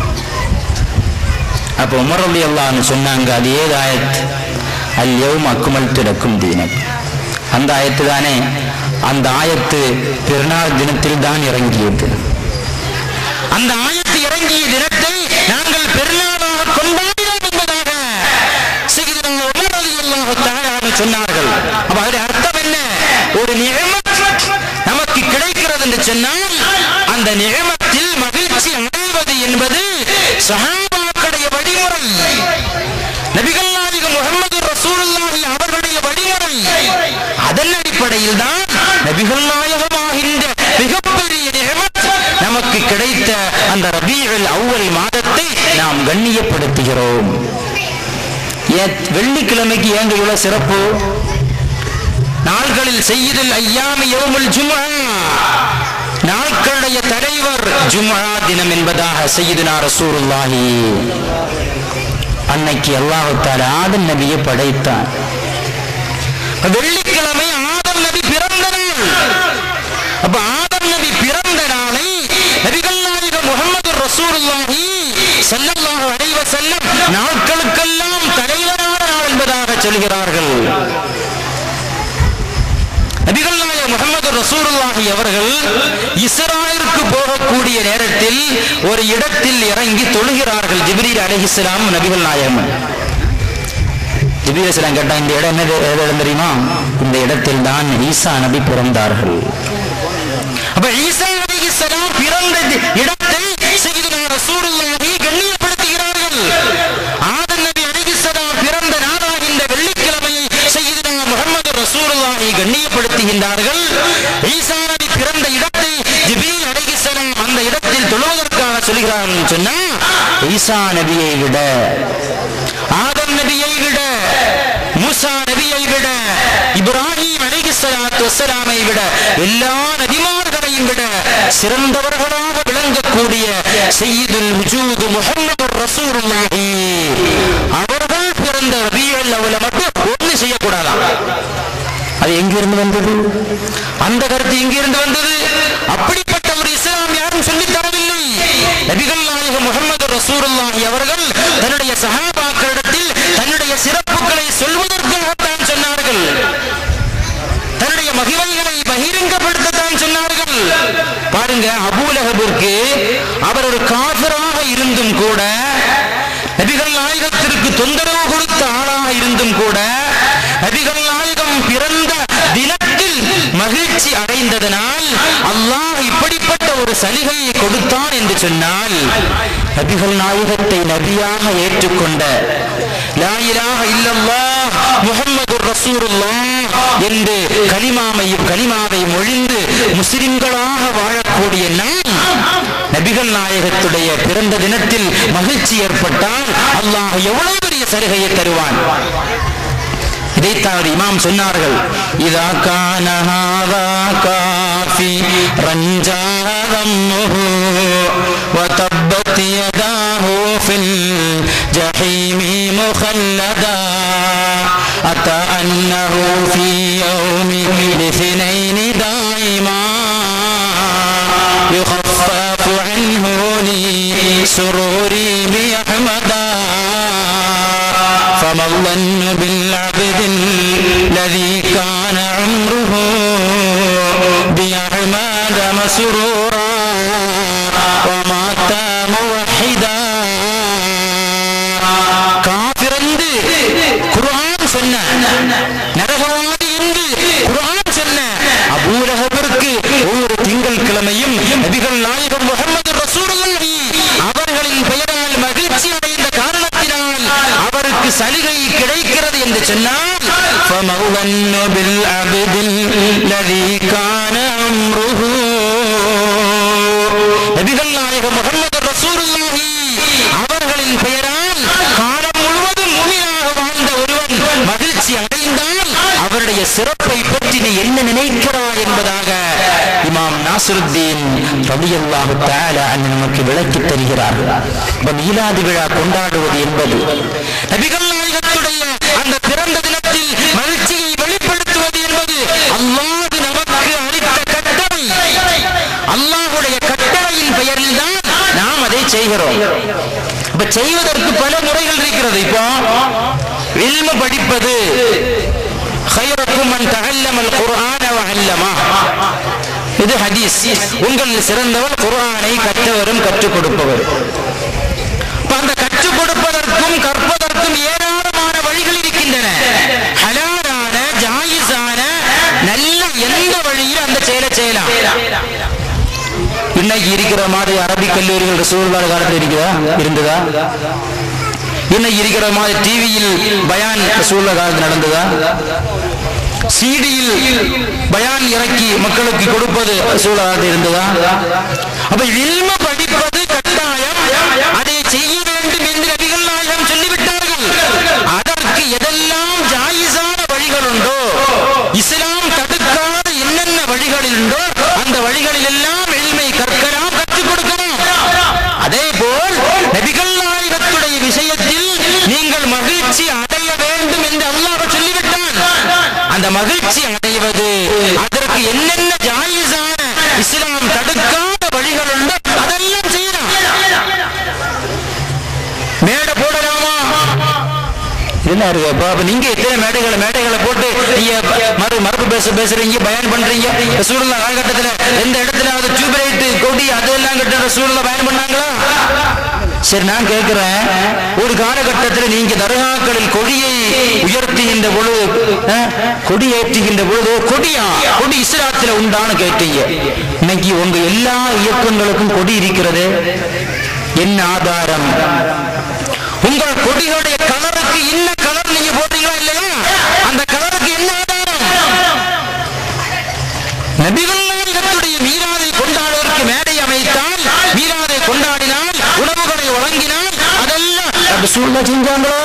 அப்ப உமர் ரலியல்லாஹு அன்ஹு சொன்னாங்க, அது ஏது ஆயத்? அல் யௌம அக்மல்து லக்கும் தீனக். அந்த ஆயத்து தானே? அந்த ஆயத்து பெருநாள் தினத்தில் தான் இறங்கியது. அந்த ஆயத்து இறங்கிய தினத்தை நாங்கள் பெருநாளாக கொண்டாடினோம் என்பதாக சய்யிதுனா உமர் ரலியல்லாஹு தஆலா சொன்னார்கள். அப்ப அதோட அர்த்தம் என்ன? ஒரு நிஅமத் நமக்கு கிடைக்கிறது என்று சொன்னால் அந்த நிஅமத்தில் மகிழ்ச்சி அடைவது என்பது சஹாபாக்களுடைய வழிமுறை, நபிகள் நாயகம் முஹம்மது ரசூலுல்லாஹி அவர்களுடைய வழிமுறை. அதன் அடிப்படையில் தான் நபிகள் நாயகமாகின்ற மிகப்பெரிய நிஅமத் நமக்கு கிடைத்த அந்த ரபீஉல் அவ்வல் மாதத்தை நாம் கண்ணியப்படுத்துகிறோம். வெள்ளிக்கிழமைக்கு ஏங்க இவ்வளவு சிறப்பு? நாள்களில் சய்யிதுல் அய்யாமி யௌமுல் ஜும்ஆ, நாட்களுடைய தலைவர் ஜும்ஆ தினம் என்பதாக சய்யிதுனா ரசூலுல்லாஹி அன்னைக்கு அல்லாஹ் தஆலா ஆதம் நபியை படைத்தான். வெள்ளிக்கிழமை ஆதம் நபி பிறந்த நாள். அப்ப ஆதம் நபி பிறந்த நாளை நபிகள் நாயகம் முஹம்மது ரசூலுல்லாஹி ஸல்லல்லாஹு அலைஹி வஸல்லம் நாட்களுக்கெல்லாம் தலைவரான நாள் என்பதாக சொல்கிறார்கள். நபிகள் நாயகம் முஹம்மது ரசூலுல்லாஹி அவர்கள் இஸ்ராயிலுக்கு போகக்கூடிய நேரத்தில் ஒரு இடத்தில் இறங்கி தொழுகிறார்கள். ஜிப்ரீல் அலைஹிஸ்ஸலாம் நபிகள் நாயகம் ஜிப்ரீல் அலைஹிஸ்ஸலாம் கேட்டா, இந்த இடம் என்ன இடம் தெரியுமா? இந்த இடத்தில் தான் ஈசா நபி பிறந்தார்கள். அப்ப ஈசா அலைஹிஸ்ஸலாம் பிறந்த இடத்தை சய்யிதுனா ரசூலுல்லாஹி கண்ணியப்படுத்துகிறார்கள். ஆதம் நபி அலைஹிஸ்ஸலாம் பிறந்த நாளாகின்ற வெள்ளிக்கிழமையை சய்யிதுனா முஹம்மது ரசூலுல்லாஹி கண்ணியப்படுத்துகின்றார்கள். ஈசா நபி பிறந்த இடத்தை ஜிப்ரீல் அலைஹிஸ்ஸலாம் அந்த இடத்தில் தொழுவதற்காக சொல்கிறார்கள். சொன்னா ஈசா நபியை விட, ஆதம் நபியை விட, மூசா நபியை விட, இப்ராஹிம் அலைஹிஸ்ஸலாத்து வஸ்ஸலாமை விட, எல்லா நபிமார்களையும் விட சிறந்தவர்களாக விளங்கக்கூடிய சய்யிதுல் வஜூத் முஹம்மது ரசூலுல்லாஹி அவர்கள் பிறந்த ரபீஉல் அவ்வல் மட்டும் ஒண்ணு செய்யக்கூடாதாம். அது எங்கிருந்து வந்தது? அந்த கருத்து எங்கிருந்து வந்தது? அப்படிப்பட்ட ஒரு இஸ்லாம் யாரும் சொல்லித் தரவில்லை. நபிகள் நாயகம் முஹம்மது ரசூலுல்லாஹி அவர்கள் தன்னுடைய சஹாபாக்களிடத்தில் தன்னுடைய சிறப்புகளை சொல்வதற்காகத்தான் சொன்னார்கள், தன்னுடைய மகிமைகளை பகிரங்கப்படுத்தத்தான் சொன்னார்கள். பாருங்க, அபூ லஹபிற்கு அவர் ஒரு காஃபிராக இருந்தும் கூட, நபிகள் நாயகத்திற்கு தொந்தரவு கொடுத்த ஆளாக இருந்தும் கூட, நபிகள் நாயகம் பிறந்த தினத்தில் மகிழ்ச்சி அடைந்ததனால் சலுகையை கொடுத்தான் என்று சொன்னால், நபிகள் நாயகத்தை நபியாக ஏற்றுக்கொண்ட லா இலாஹ இல்லல்லாஹ் முஹம்மதுர் ரசூலுல்லாஹ் என்று கலிமாவையும் கலிமாவை மொழிந்து முஸ்லிம்களாக வாழக்கூடிய நாம் நபிகள் நாயகத்துடைய பிறந்த தினத்தில் மகிழ்ச்சி ஏற்பட்டால் அல்லாஹ் எவ்வளவு பெரிய சலுகையை தருவான். இதைத்தான் இமாம் சொன்னார்கள், இதா கான ஹாதா காஃபி ரஞ்சாதம்முஹு வதப்பத் யதாஹு ஃபில் ஜஹீமி முகல்லதா அத்தா அன்னஹு ஃபீ யௌமி லிஸ்னைனி தாயிமா யுகஃபஃபு அன்ஹு லி சுரூரி பிஅஹ்மதா فما الظن بالعبد الذي كان عمره بأحمد مسرورا ومات موحدا. காஃபிர் என்று குர்ஆன் சொன்ன, நரகவாதி என்று குர்ஆன் சொன்ன அபூ லஹபிற்கு ஒவ்வொரு திங்கள் கிழமையும் நபிகள் நாயகம் முஹம்மது ரசூலுல்லாஹி அவர்களின் பெயரால் மகிழ்ச்சி அடைந்த காரணத்தினால் அவருக்கு சலுகை கிடைக்கிறது என்று சொன்னால், فَمَوْلَنُّ بِالْعَبْدِ الَّذِي كَانَ عُمْرُهُ நபிகள் நாயகம் முஹம்மது ரசூலுல்லாஹி அவர்களின் பெயரால் காலம் முழுவதும் முஃமினாக வாழ்ந்த ஒருவன் மகிழ்ச்சி அடைந்தால் அவருடைய சிறப்பை பற்றி நீ என்ன நினைக்கிறாய் என்பதாக இமாம் நாசிருத்தீன் ரலியல்லாஹு தஆலா அன்ஹு நமக்கு விளக்கி தருகிறார். மீலாது விழா கொண்டாடுவது என்பது நபிகள் நாயகத்துடைய அந்த பிறந்த தினத்தில் மகிழ்ச்சியை வெளிப்படுத்துவது என்பது அல்லாஹ் நமக்கு அளித்த கட்டளை. அல்லாஹ்வுடைய கட்டளையின் பெயரில் தான் நாம் அதை செய்கிறோம். இப்ப செய்வதற்கு பல முறைகள் இருக்கிறது. இப்போ இல்மு படிப்பது, خيركم من تعلم القرآن وعلمه, இது ஹதீஸ். உங்களில் சிறந்தவர் குர்ஆனை கற்றவரும் கற்றுக் கொடுப்பவர். அந்த கற்றுக் கொடுப்பதற்கும் கற்பதற்கும் ஏராளமான வழிகள் இருக்கின்றன. ஹலாலான ஜாயிஸான நல்ல எந்த வழியில் அந்த செயலை செய்யலாம். இன்னைக்கு இருக்கிற மாதிரி அரபி கல்லூரிகள் ரசூலுல்லாஹ் காலத்தில் இருக்குதா, இருந்ததா? இன்னைக்கு இருக்கிற மாதிரி டிவியில் பயான் ரசூலுல்லாஹ் காலத்தில் நடந்ததா? சீடியில் பயான் இறக்கி மக்களுக்கு கொடுப்பது ரசூலுல்லாஹ் காலத்தில் இருந்ததா? அப்ப இல்மு படிப்பது கட்டாயம், அதை செய்ய வேண்டும் என்று நபிகள் நாயகம் சொல்லிவிட்டார்கள். அதற்கு எதெல்லாம் ஜாயிஸான வழிகள் உண்டோ, இஸ்லாம் தடுக்காத என்னென்ன வழிகளில் உண்டோ அந்த வழிகளில் எல்லாம் இல்மை கற்கலாம், கற்றுக் கொடுக்கலாம். அதே போல் நபிகள் நாயகத்துடைய விஷயத்தில் நீங்கள் மகிழ்ச்சி அடைய வேண்டும் என்று அல்லாஹ் சொல்லிவிட்டான். அந்த மகிழ்ச்சி அடைவது அதற்கு என்னென்ன ஜாயிஸான இஸ்லாம் தடுக்காத வழிகள் உண்டோ அதெல்லாம் செய்யலாம். மேடை போடலாமா? என்ன இருக்கு? நீங்க எத்தனை மேடைகளை மேடைகளை போட்டு நீங்க மறு மறுப்பு பேச பேசுறீங்க, பயன் பண்றீங்க. ரசூலுல்லாஹ் காலகட்டத்துல எந்த இடத்துல அது டியூப்லைட் கொடி அதெல்லாம் கட்ட ரசூலுல்லாஹ் பயன் பண்ணாங்களா? சரி, நான் கேட்கிறேன், ஒரு காலகட்டத்தில் நீங்க தர்காக்களில் கொடியை உயர்த்துகின்ற பொழுது, கொடி ஏற்றுகின்ற பொழுது கொடியா கொடி இஸ்லாத்துல உண்டான்னு கேட்டீங்க. இன்னைக்கு உங்க எல்லா இயக்கங்களுக்கும் கொடி இருக்கிறது. என்ன ஆதாரம்? உங்கள் கொடிகளுடைய கலருக்கு என்ன கலர் நீங்க போட்டீங்களா இல்லையா? அந்த கலருக்கு என்ன ஆதாரம்? நபிகள் நாயகத்துடைய மீராதை கொண்டாடுவதற்கு மேடை அமைத்தால், மீராதை கொண்டாடினால், உணவுகளை வழங்கினால் அதெல்லாம் ரசூலுல்லாஹ் செஞ்சாங்களா?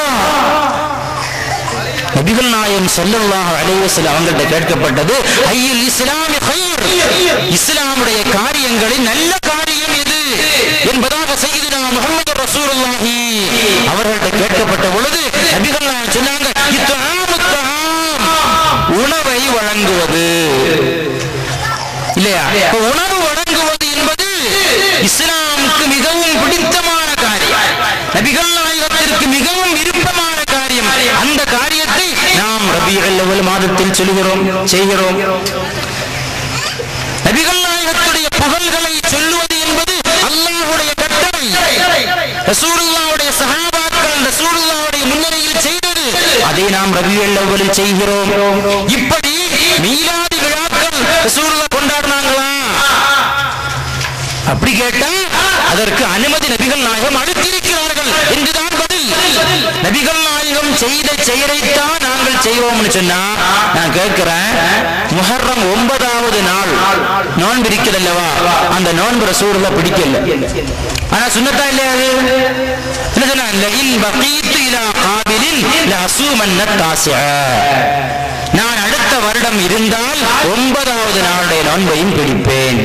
நபிகள் நாயகம் ஸல்லல்லாஹு அலைஹி வஸல்லம் அவங்கள்ட்ட கேட்கப்பட்டது, ஐயுல் இஸ்லாமி கைர், இஸ்லாமுடைய காரியங்களில் நல்ல காரியம் எது என்பதாக சய்யிதுனா முஹம்மது ரசூலுல்லாஹி அவர்கள்ட்ட கேட்கப்பட்ட பொழுது நபிகள் நாயகம் சொன்னாங்க, இத்ஆமுத் தஆம், உணவை வழங்குவது இல்லையா? உணவு வழங்குவது என்பது இஸ்லாமுக்கு மிகவும் பிடித்தமான காரியம், நபிகள் நாயகத்திற்கு மிகவும் விருப்பமான காரியம். அந்த காரியத்தை நாம் ரபீஉல் அவ்வல் மாதத்தில் சொல்கிறோம், செய்கிறோம். நபிகள் நாயகத்துடைய புகழ்களை சொல்லுவது என்பது அல்லாஹ்வுடைய கட்டளை. ரசூலுல்லாஹ்வுடைய சஹாபாக்கள் ரசூலுல்லாஹ்வுடைய முன்னிலையில் செய்தது, அதை நாம் ரபீஉல் அவ்வலில் செய்கிறோம். இப்படி மீலாது விழாக்கள் ரசூலுல்லாஹ் கொண்டாடினாங்களா? அப்படி கேட்டா அதற்கு அனுமதி நபிகள் நாயகம் அளித்திருக்கிறார்கள் என்றுதான் பதில். நபிகள் நாயகம் செய்த செயலைத்தான் நாங்கள் செய்வோம்னு சொன்னா நான் கேட்கிறேன், முஹர்ரம் ஒன்பதாவது நாள் நோன்பு இருக்கிறதல்லவா, அந்த நோன்பு ரசூலுல்லாஹ் பிடிக்கல, ஆனா சுன்னத்தா இல்லையா? அது என்ன சொன்னா, லஇன் பகீத்து இலா காபிலின் லஅஸூமன்ன தாஸிஆ, நான் அடுத்த வருடம் இருந்தால் ஒன்பதாவது நாளுடைய நோன்பையும் பிடிப்பேன்.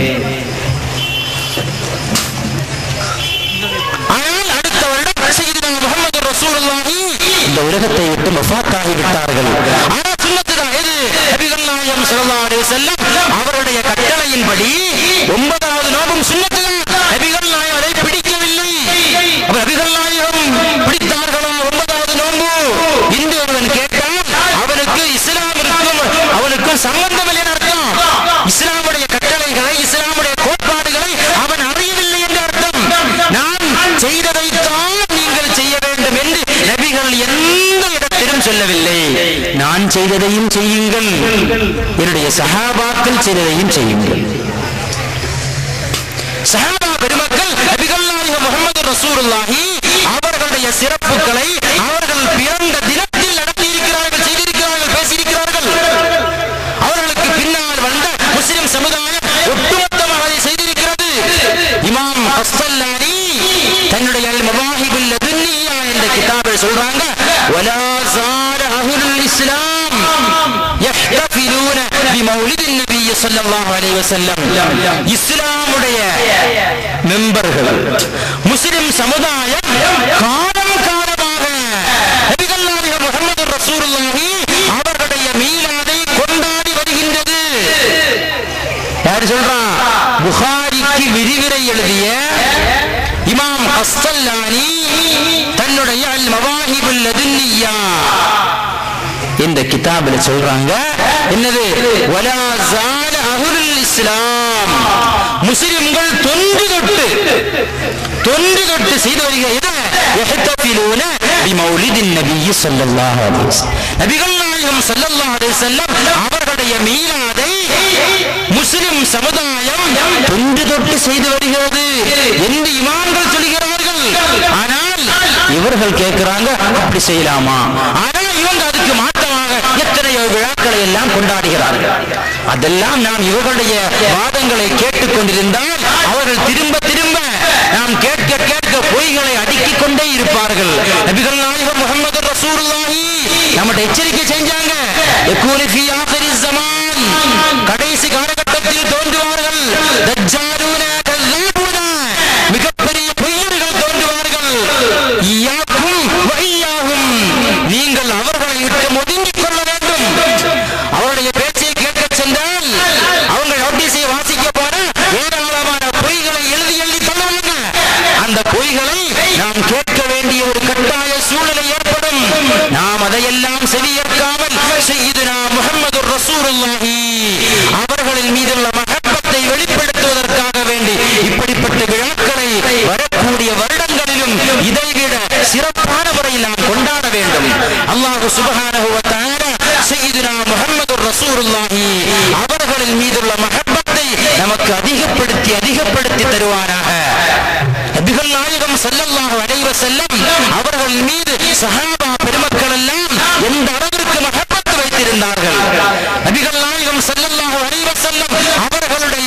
ஆனால் அடுத்த வருடம் சய்யிதுனா முஹம்மது ரசூலுல்லாஹ் இந்த உலகத்தை விட்டு வஃபாத்தாகி விட்டார்கள். ஆனால் சுன்னத்து தான் எது? நபிகள் நாயகம் ஸல்லல்லாஹு அலைஹி வஸல்லம் அவருடைய கட்டளையின்படி ஒன்பதாவது நோன்பும் சுன்னத்து தான். நபிகள் நாயகம் அதை பிடிக்கவில்லை. அப்ப நபிகள் நாயகம் பிடித்தார்களா ஒன்பதாவது நோன்பு என்று ஒருவன் கேட்டால் அவனுக்கு இஸ்லாமிற்கும் அவனுக்கும் சம்பந்தம் இல்லை அர்த்தம். இஸ்லாமுடைய கட்டளைகளை இஸ்லாமுடைய கோட்பாடுகளை அவன் அறியவில்லை என்று அர்த்தம். நான் செய்ததைத்தான் நீங்கள் செய்ய வேண்டும் என்று நபிகள் எந்த இடத்திலும் சொல்லவில்லை. நான் செய்ததையும் செய்யுங்கள், என்னுடைய சஹாபாக்கள் செய்ததையும் செய்யுங்கள். சஹாபா பெருமக்கள் நபிகள் நாயகம் முஹம்மது ரசூலுல்லாஹி அவர்களுடைய சிறப்புகளை அவர்கள் பிறந்த தினத்தில் நடத்தியிருக்கிறார்கள், செய்திருக்கிறார்கள், பேசியிருக்கிறார்கள். அவர்களுக்கு பின்னால் வந்த முஸ்லிம் சமுதாயம் ஒட்டுமொத்தமாக அதை செய்திருக்கிறது. இமாம் கஸ்ஸலானி தன்னுடைய அல் மவாஹிபுல் லதுன்னியா என்ற கிதாபில் சொல்றாங்க, வலா ஸார அஹ்லுல் இஸ்லாம் யஹ்தஃபிலூன பிமௌலிதின் நபி ஸல்லல்லாஹு அலைஹி வஸல்லம். இஸ்லாமுடைய மெம்பர்கள் முஸ்லிம் சமுதாயம் காலம் காலமாக நபிகள் நாயகம் முஹம்மது ரசூலுல்லாஹி அவர்களுடைய மீலாதை கொண்டாடி வருகின்றது. யார் சொல்றா? புகாரிக்கு விரிவுரை எழுதிய இமாம் கஸ்ஸலானி தன்னுடைய அல் மவாஹிபுல் லதுன்னியா இந்த கிதாபில் சொல்றாங்க, என்னது? வலா ஸால அஹ்லுல் இஸ்லாம், முஸ்லிம்கள் தொன்று தொட்டு தொன்று தொட்டு செய்து வருகிற யஹ்தஃபிலூன பிமௌலிதின் நபி ஸல்லல்லாஹு அலைஹி வஸல்லம், நபிகள் நாயகம் ஸல்லல்லாஹு அலைஹி வஸல்லம் அவர்களுடைய மீலாதை முஸ்லிம் சமுதாயம் தொன்று தொட்டு செய்து வருகிறது என்று இமாம்கள் சொல்கிறார்கள். ஆனால் இவர்கள் கேட்கிறாங்க, அப்படி செய்யலாமா? ஆனால் இவங்க அதுக்கு மாற்றமாக எத்தனையோ விழாக்களை எல்லாம் கொண்டாடுகிறார்கள். அதெல்லாம் நாம் இவர்களுடைய வாதங்களை கேட்டுக் கொண்டிருந்தால் அவர்கள் திரும்ப திரும்ப நாம் கேட்க கேட்க பொய்களை அடுக்கிக் கொண்டே இருப்பார்கள். நபிகள் நாயகம் முஹம்மது ரசூலுல்லாஹி நம்முடைய எச்சரிக்கை செஞ்சாங்க, யகூனு ஃபீ ஆகிரிஸ் ஸமான், கடைசி காலகட்டத்தில் தோன்றுவார்கள் தஜ்ஜாலூன கذாபூன, மிகப்பெரிய பொய்யர்கள் தோன்றுவார்கள். இய்யாக்கும் வய்யாஹும், நீங்கள் அவர்களை விட்டு ஒதுங்கிக் கொள்ள வேண்டும். அவருடைய பேச்சை கேட்க சென்றால் அவங்க நோட்டீஸை வாசிக்க போன ஏராளமான பொய்களை எழுதி எழுதி தள்ளுவாங்க. அந்த பொய்களை நாம் கேட்க வேண்டிய ஒரு கட்டாய சூழ்நிலை ஏற்படும். நாம் அதையெல்லாம் செவியேற்காமல் சய்யிதுனா முஹம்மது ரசூலுல்லாஹி அவர்களின் மீதுள்ள மஹப்பத்தை வெளிப்படுத்துவதற்காக வேண்டி இப்படிப்பட்ட விழாக்களை வரக்கூடிய வருடங்களிலும் இதைவிட சிறப்பான முறையில் நாம் கொண்டாட வேண்டும். அல்லாஹ் சுப்ஹானஹு வ தஆலா சய்யிதுனா முஹம்மது ரசூலுல்லாஹி அவர்களின் மீதுள்ள மஹப்பத்தை நமக்கு அதிகப்படுத்தி அதிகப்படுத்தி தருவாராக. நபிகள் நாயகம் ஸல்லல்லாஹு அலைஹி வஸல்லம் அவர்கள் மீது சஹாபா பெருமக்கள் எல்லாம் எந்த அளவிற்கு மஹப்பத் வைத்திருந்தார்கள். நபிகள் நாயகம் ஸல்லல்லாஹு அலைஹி வஸல்லம் அவர்களுடைய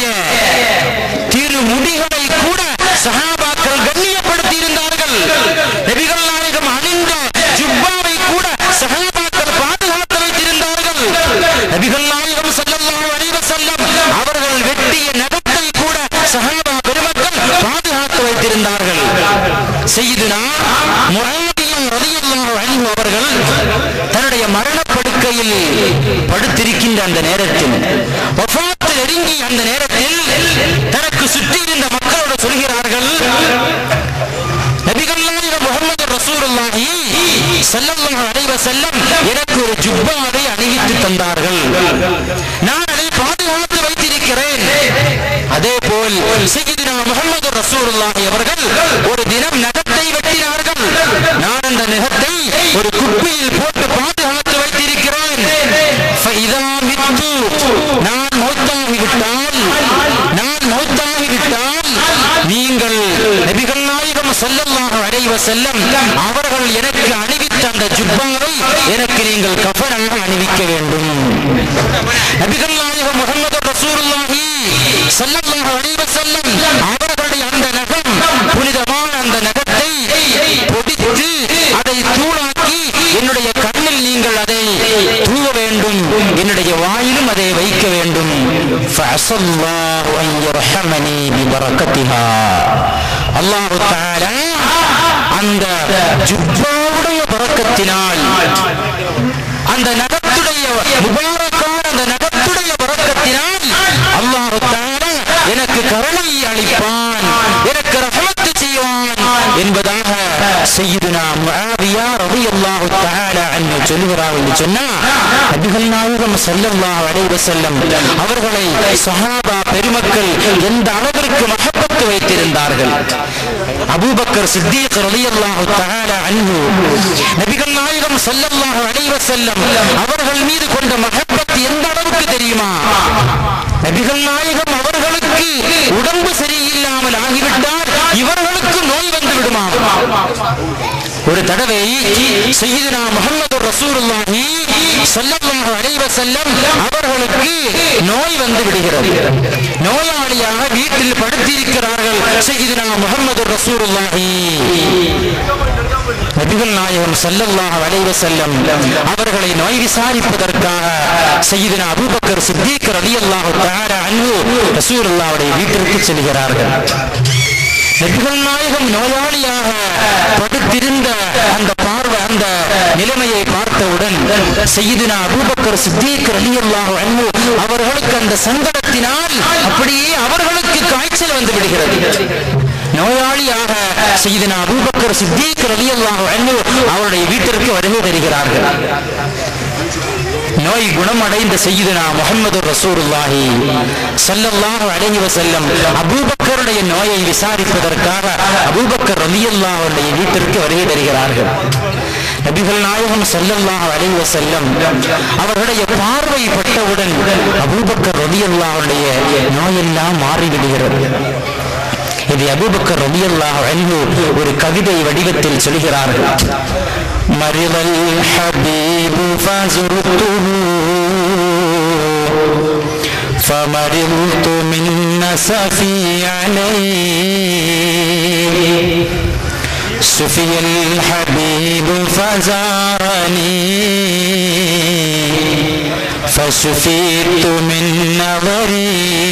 திருமுடிகளை கூட சஹாபாக்கள் கண்ணியப்படுத்தி இருந்தார்கள். நபிகள் நாயகம் அணிந்த ஜுப்பாவை கூட சஹாபாக்கள் பாதுகாத்து வைத்திருந்தார்கள். நபிகள் நாயகம் ஸல்லல்லாஹு அலைஹி வஸல்லம் அவர்கள் வெட்டிய நகத்தை கூட சஹாபா பெருமக்கள் பாதுகாத்து வைத்திருந்தார்கள். சய்யிதுனா முஆவியா ரலியல்லாஹு அன்ஹு அவர்கள் தன்னுடைய மரணப்படுக்கையில் படுத்திருக்கின்ற அந்த நேரத்தில், வஃபாத் நெருங்கிய அந்த நேரத்தில் தனக்கு சுற்றி இருந்த மக்களோடு சொல்கிறார்கள், நபிகள் நாயகம் முஹம்மது ரசூலுல்லாஹி ஸல்லல்லாஹு அலைஹி வஸல்லம் எனக்கு ஒரு ஜுப்பாவை அணிவித்து தந்தார்கள், நான் அதை பாதுகாத்து வைத்திருக்கிறேன். அதே போல் சய்யிதுனா முஹம்மது ரசூலுல்லாஹி அவர்கள் ஒரு தினம் நகத்தை வெட்டினார்கள், நான் அந்த நகத்தை ஒரு குப்பியில் போட்டு பாதுகாத்து வைத்திருக்கிறேன். ஃபஇதா மித்து, நான் மௌத்தாகி விட்டால் நான் மௌத்தாகி விட்டால் வஸல்லம் அவர்கள் எனக்கு அணிவித்த அந்த ஜுப்பாவை எனக்கு நீங்கள் கஃபனாக அணிவிக்க வேண்டும். நபிகள் நாயகம் முஹம்மது ரசூலுல்லாஹி ஸல்லல்லாஹு அலைஹி வஸல்லம் அவர்களுடைய அந்த நகம், புனிதமான அந்த நகத்தை பொடித்து அதை தூளாக்கி என்னுடைய கண்ணில் நீங்கள் அதை தூவ வேண்டும், என்னுடைய வாயிலும் அதை வைக்க வேண்டும். ஃபஅஸல்லாஹு அன் யர்ஹமனி பிபரக்கத்திஹா. அல்லாஹ் தஆலா அந்த ஜுப்பாவுடைய பரக்கத்தினால், அந்த நகத்துடைய முபாரக்கான அந்த நகத்துடைய பரக்கத்தினால் அல்லாஹ் தஆலா எனக்கு கருணை அளிப்பான், எனக்கு ரஹ்மத் செய்வான் என்பதாக சய்யிதுனா முஆவியா ரலியல்லாஹு தஆலா அன்ஹு சொல்கிறார்கள். என்று சொன்னா நபிகள் நாயகம் ஸல்லல்லாஹு அலைஹி வஸல்லம் அவர்களை சஹாபா பெருமக்கள் எந்த அளவிற்கு மஹப்பத் வைத்திருந்தார்கள். அபூபக்கர் சித்தீக் ரலியல்லாஹு தஆலா அன்ஹு நபிகள் நாயகம் ஸல்லல்லாஹு அலைஹி வஸல்லம் அவர்கள் மீது கொண்ட மஹப்பத் எந்த அளவுக்கு தெரியுமா? நபிகள் நாயகம் அவர்களுக்கு உடம்பு சரியில்லாமல் ஆகிவிட்டால் இவர்களுக்கு நோய் வந்து விடுமா? ஒரு தடவை சய்யிதுனா முஹம்மது ரசூலுல்லாஹி ஸல்லல்லாஹு அலைஹி வஸல்லம் அவர்களுக்கு நோய் வந்து விடுகிறது. நோயாளியாக வீட்டில் படுத்திருக்கிறார்கள் சய்யிதுனா முஹம்மது ரசூலுல்லாஹி. நபிகள் நாயகம் ஸல்லல்லாஹு அலைஹி வஸல்லம் அவர்களை நோய் விசாரிப்பதற்காக சய்யிதுனா அபூபக்கர் சித்தீக் ரலியல்லாஹு தஆலா அன்ஹு ரசூலுல்லாஹ்வுடைய வீட்டிற்கு செல்கிறார்கள். நபிகள் நாயகம் நோயாளியாக படுத்திருந்த அந்த பார்வை, அந்த நிலைமையை பார்த்தவுடன் சய்யிதுனா அபூபக்கர் சித்தீக் ரலியல்லாஹு அன்ஹு அவர்களுக்கு அந்த சங்கடத்தினால் அப்படியே அவர்களுக்கு காய்ச்சல் வந்து விடுகிறது. நோயாளியாக சய்யிதுனா அபூபக்கர் சித்தீக் ரலியல்லாஹு அன்ஹு அவருடைய வீட்டிற்கு வருகை தருகிறார்கள். நோய் குணமடைந்த சய்யிதுனா முஹம்மது ரசூலுல்லாஹி ஸல்லல்லாஹு அலைஹி வஸல்லம் அபூபக்கருடைய நோயை விசாரிப்பதற்காக அபூபக்கர் ரலியல்லாஹு அன்ஹுடைய வீட்டிற்கு வருகை தருகிறார்கள். நபிகள் நாயகம் ஸல்லல்லாஹு அலைஹி வஸல்லம் அவர்களுடைய பார்வை பட்டவுடன் அபூபக்கர் ரலியல்லாஹு அன்ஹுடைய நோயெல்லாம் மாறிவிடுகிறது. இது அபூபக்கர் ரலியல்லாஹு அன்ஹு ஒரு கவிதை வடிவத்தில் சொல்கிறார்கள். மரிதல் ஹபீபு ஃபஸுர்துஹு ஃபமரிது மின் நஸஃபி அலைஹி சுஃபியல் ஹபீபு ஃபஸாரனி ஃபசுஃபித்து மின் நஸரி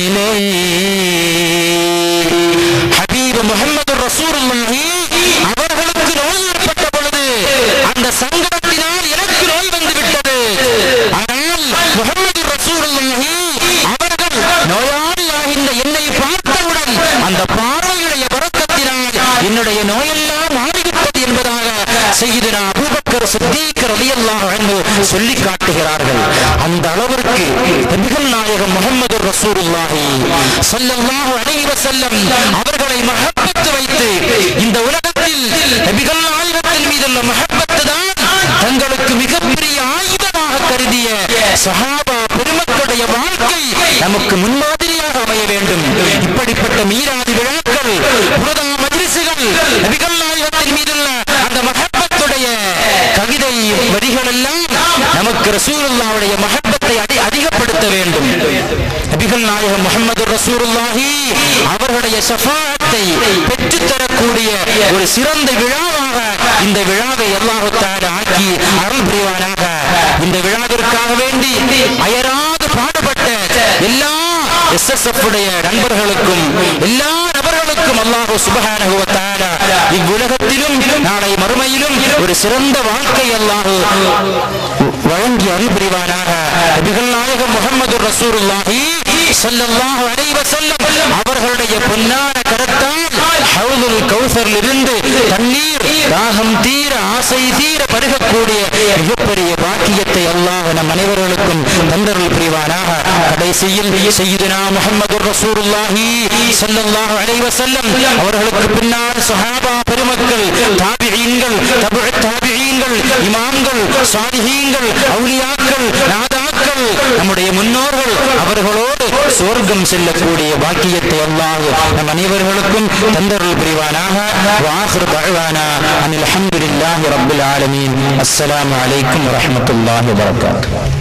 ஹபீப் முஹம்மது ரசூலுல்லாஹி அவர்களுக்கு நோய் ஏற்பட்ட பொழுது அந்த சங்கடத்தினால் எனக்கு நோய் வந்து விட்டது. ஆனால் முஹம்மது ரசூலுல்லாஹி அவர்கள் நோயாளியாகின்ற என்னை பார்த்தவுடன் அந்த பார்வையுடைய பரக்கத்தினால் என்னுடைய நோயெல்லாம் மாறிவிட்டது என்பதாக சய்யிதுனா அபூபக்கர் சித்தீக் ரலியல்லாஹு அன்ஹு சொல்லி காட்டுகிறார்கள். அந்த அளவிற்கு நபிகள் நாயகம் முஹம்மது ரசூலுல்லாஹி ஸல்லல்லாஹு அலைஹி வஸல்லம் அவர்களை மஹப்பத் வைத்து இந்த உலகத்தில் நபிகள் நாயகத்தின் மீதுள்ள மஹப்பத் தான் தங்களுக்கு மிகப்பெரிய ஆயுதமாக கருதிய சஹாபா பெருமக்களுடைய வாழ்க்கை நமக்கு முன்மாதிரியாக அமைய வேண்டும். இப்படிப்பட்ட மீராது விழாக்கள், புரதா மஜ்லிஸ்கள், நபிகள் நாயகத்தின் மீதுள்ள அந்த மஹப்பத்துடைய கவிதை வரிகள் எல்லாம் நமக்கு ரசூலுல்லாஹ்வுடைய மஹப்பத்தை அதிகப்படுத்த வேண்டும். நபிகள் நாயகம் முஹம்மது ரசூலுல்லாஹி அவர்களுடைய ஷஃபாஅத்தை பெற்றுத் தரக்கூடிய ஒரு சிறந்த விழாவாக இந்த விழாவை அல்லாஹ் தஆலா ஆக்கி அருள் புரிவானாக. இந்த விழாவிற்காக வேண்டி அயராது பாடுபட்ட எல்லா எஸ் எஸ் எஃப் உடைய நண்பர்களுக்கும் எல்லா நபர்களுக்கும் அல்லாஹ் சுப்ஹானஹு வ தஆலா இவ்வுலகத்திலும் நாளை மறுமையிலும் ஒரு சிறந்த வாழ்க்கை அல்லாஹ் வழங்கி அருள் புரிவானாக. நபிகள் நாயகம் முஹம்மது ரசூலுல்லாஹி ஸல்லல்லாஹு அலைஹி வஸல்லம் அவர்களுடைய பொன்னான கரத்தால் ஹவுதுல் கௌசரிலிருந்து தண்ணீர் தாகம் தீர ஆசை தீர பருகக்கூடிய மிகப்பெரிய பாக்கியத்தை அல்லாஹ் நம் அனைவர்களுக்கும் தந்தருள் புரிவானாக. கடைசியில் சய்யிதுனா முஹம்மது ரசூலுல்லாஹி ஸல்லல்லாஹு அலைஹி வஸல்லம் அவர்களுக்கு பின்னால் சஹாபா பெருமக்கள், தாபிஈன்கள், தபுஉ தாபிஈன்கள், இமாம்கள், சாலிஹீன்கள், அவுலியாக்கள், நாதாக்கள், நம்முடைய முன்னோர்கள் முன்னோர்கள் அவர்களோடு சொர்க்கம் செல்லக்கூடிய பாக்கியத்தை அல்லாஹ் நம் அனைவர்களுக்கும் தந்தருள் புரிவானாக. வாஹிரு தஅவானா அனில் ஹம்துலில்லாஹி ரப்பில் ஆலமீன். அஸ்ஸலாமு அலைக்கும் வரஹ்மத்துல்லாஹி வபரகாத்துஹு.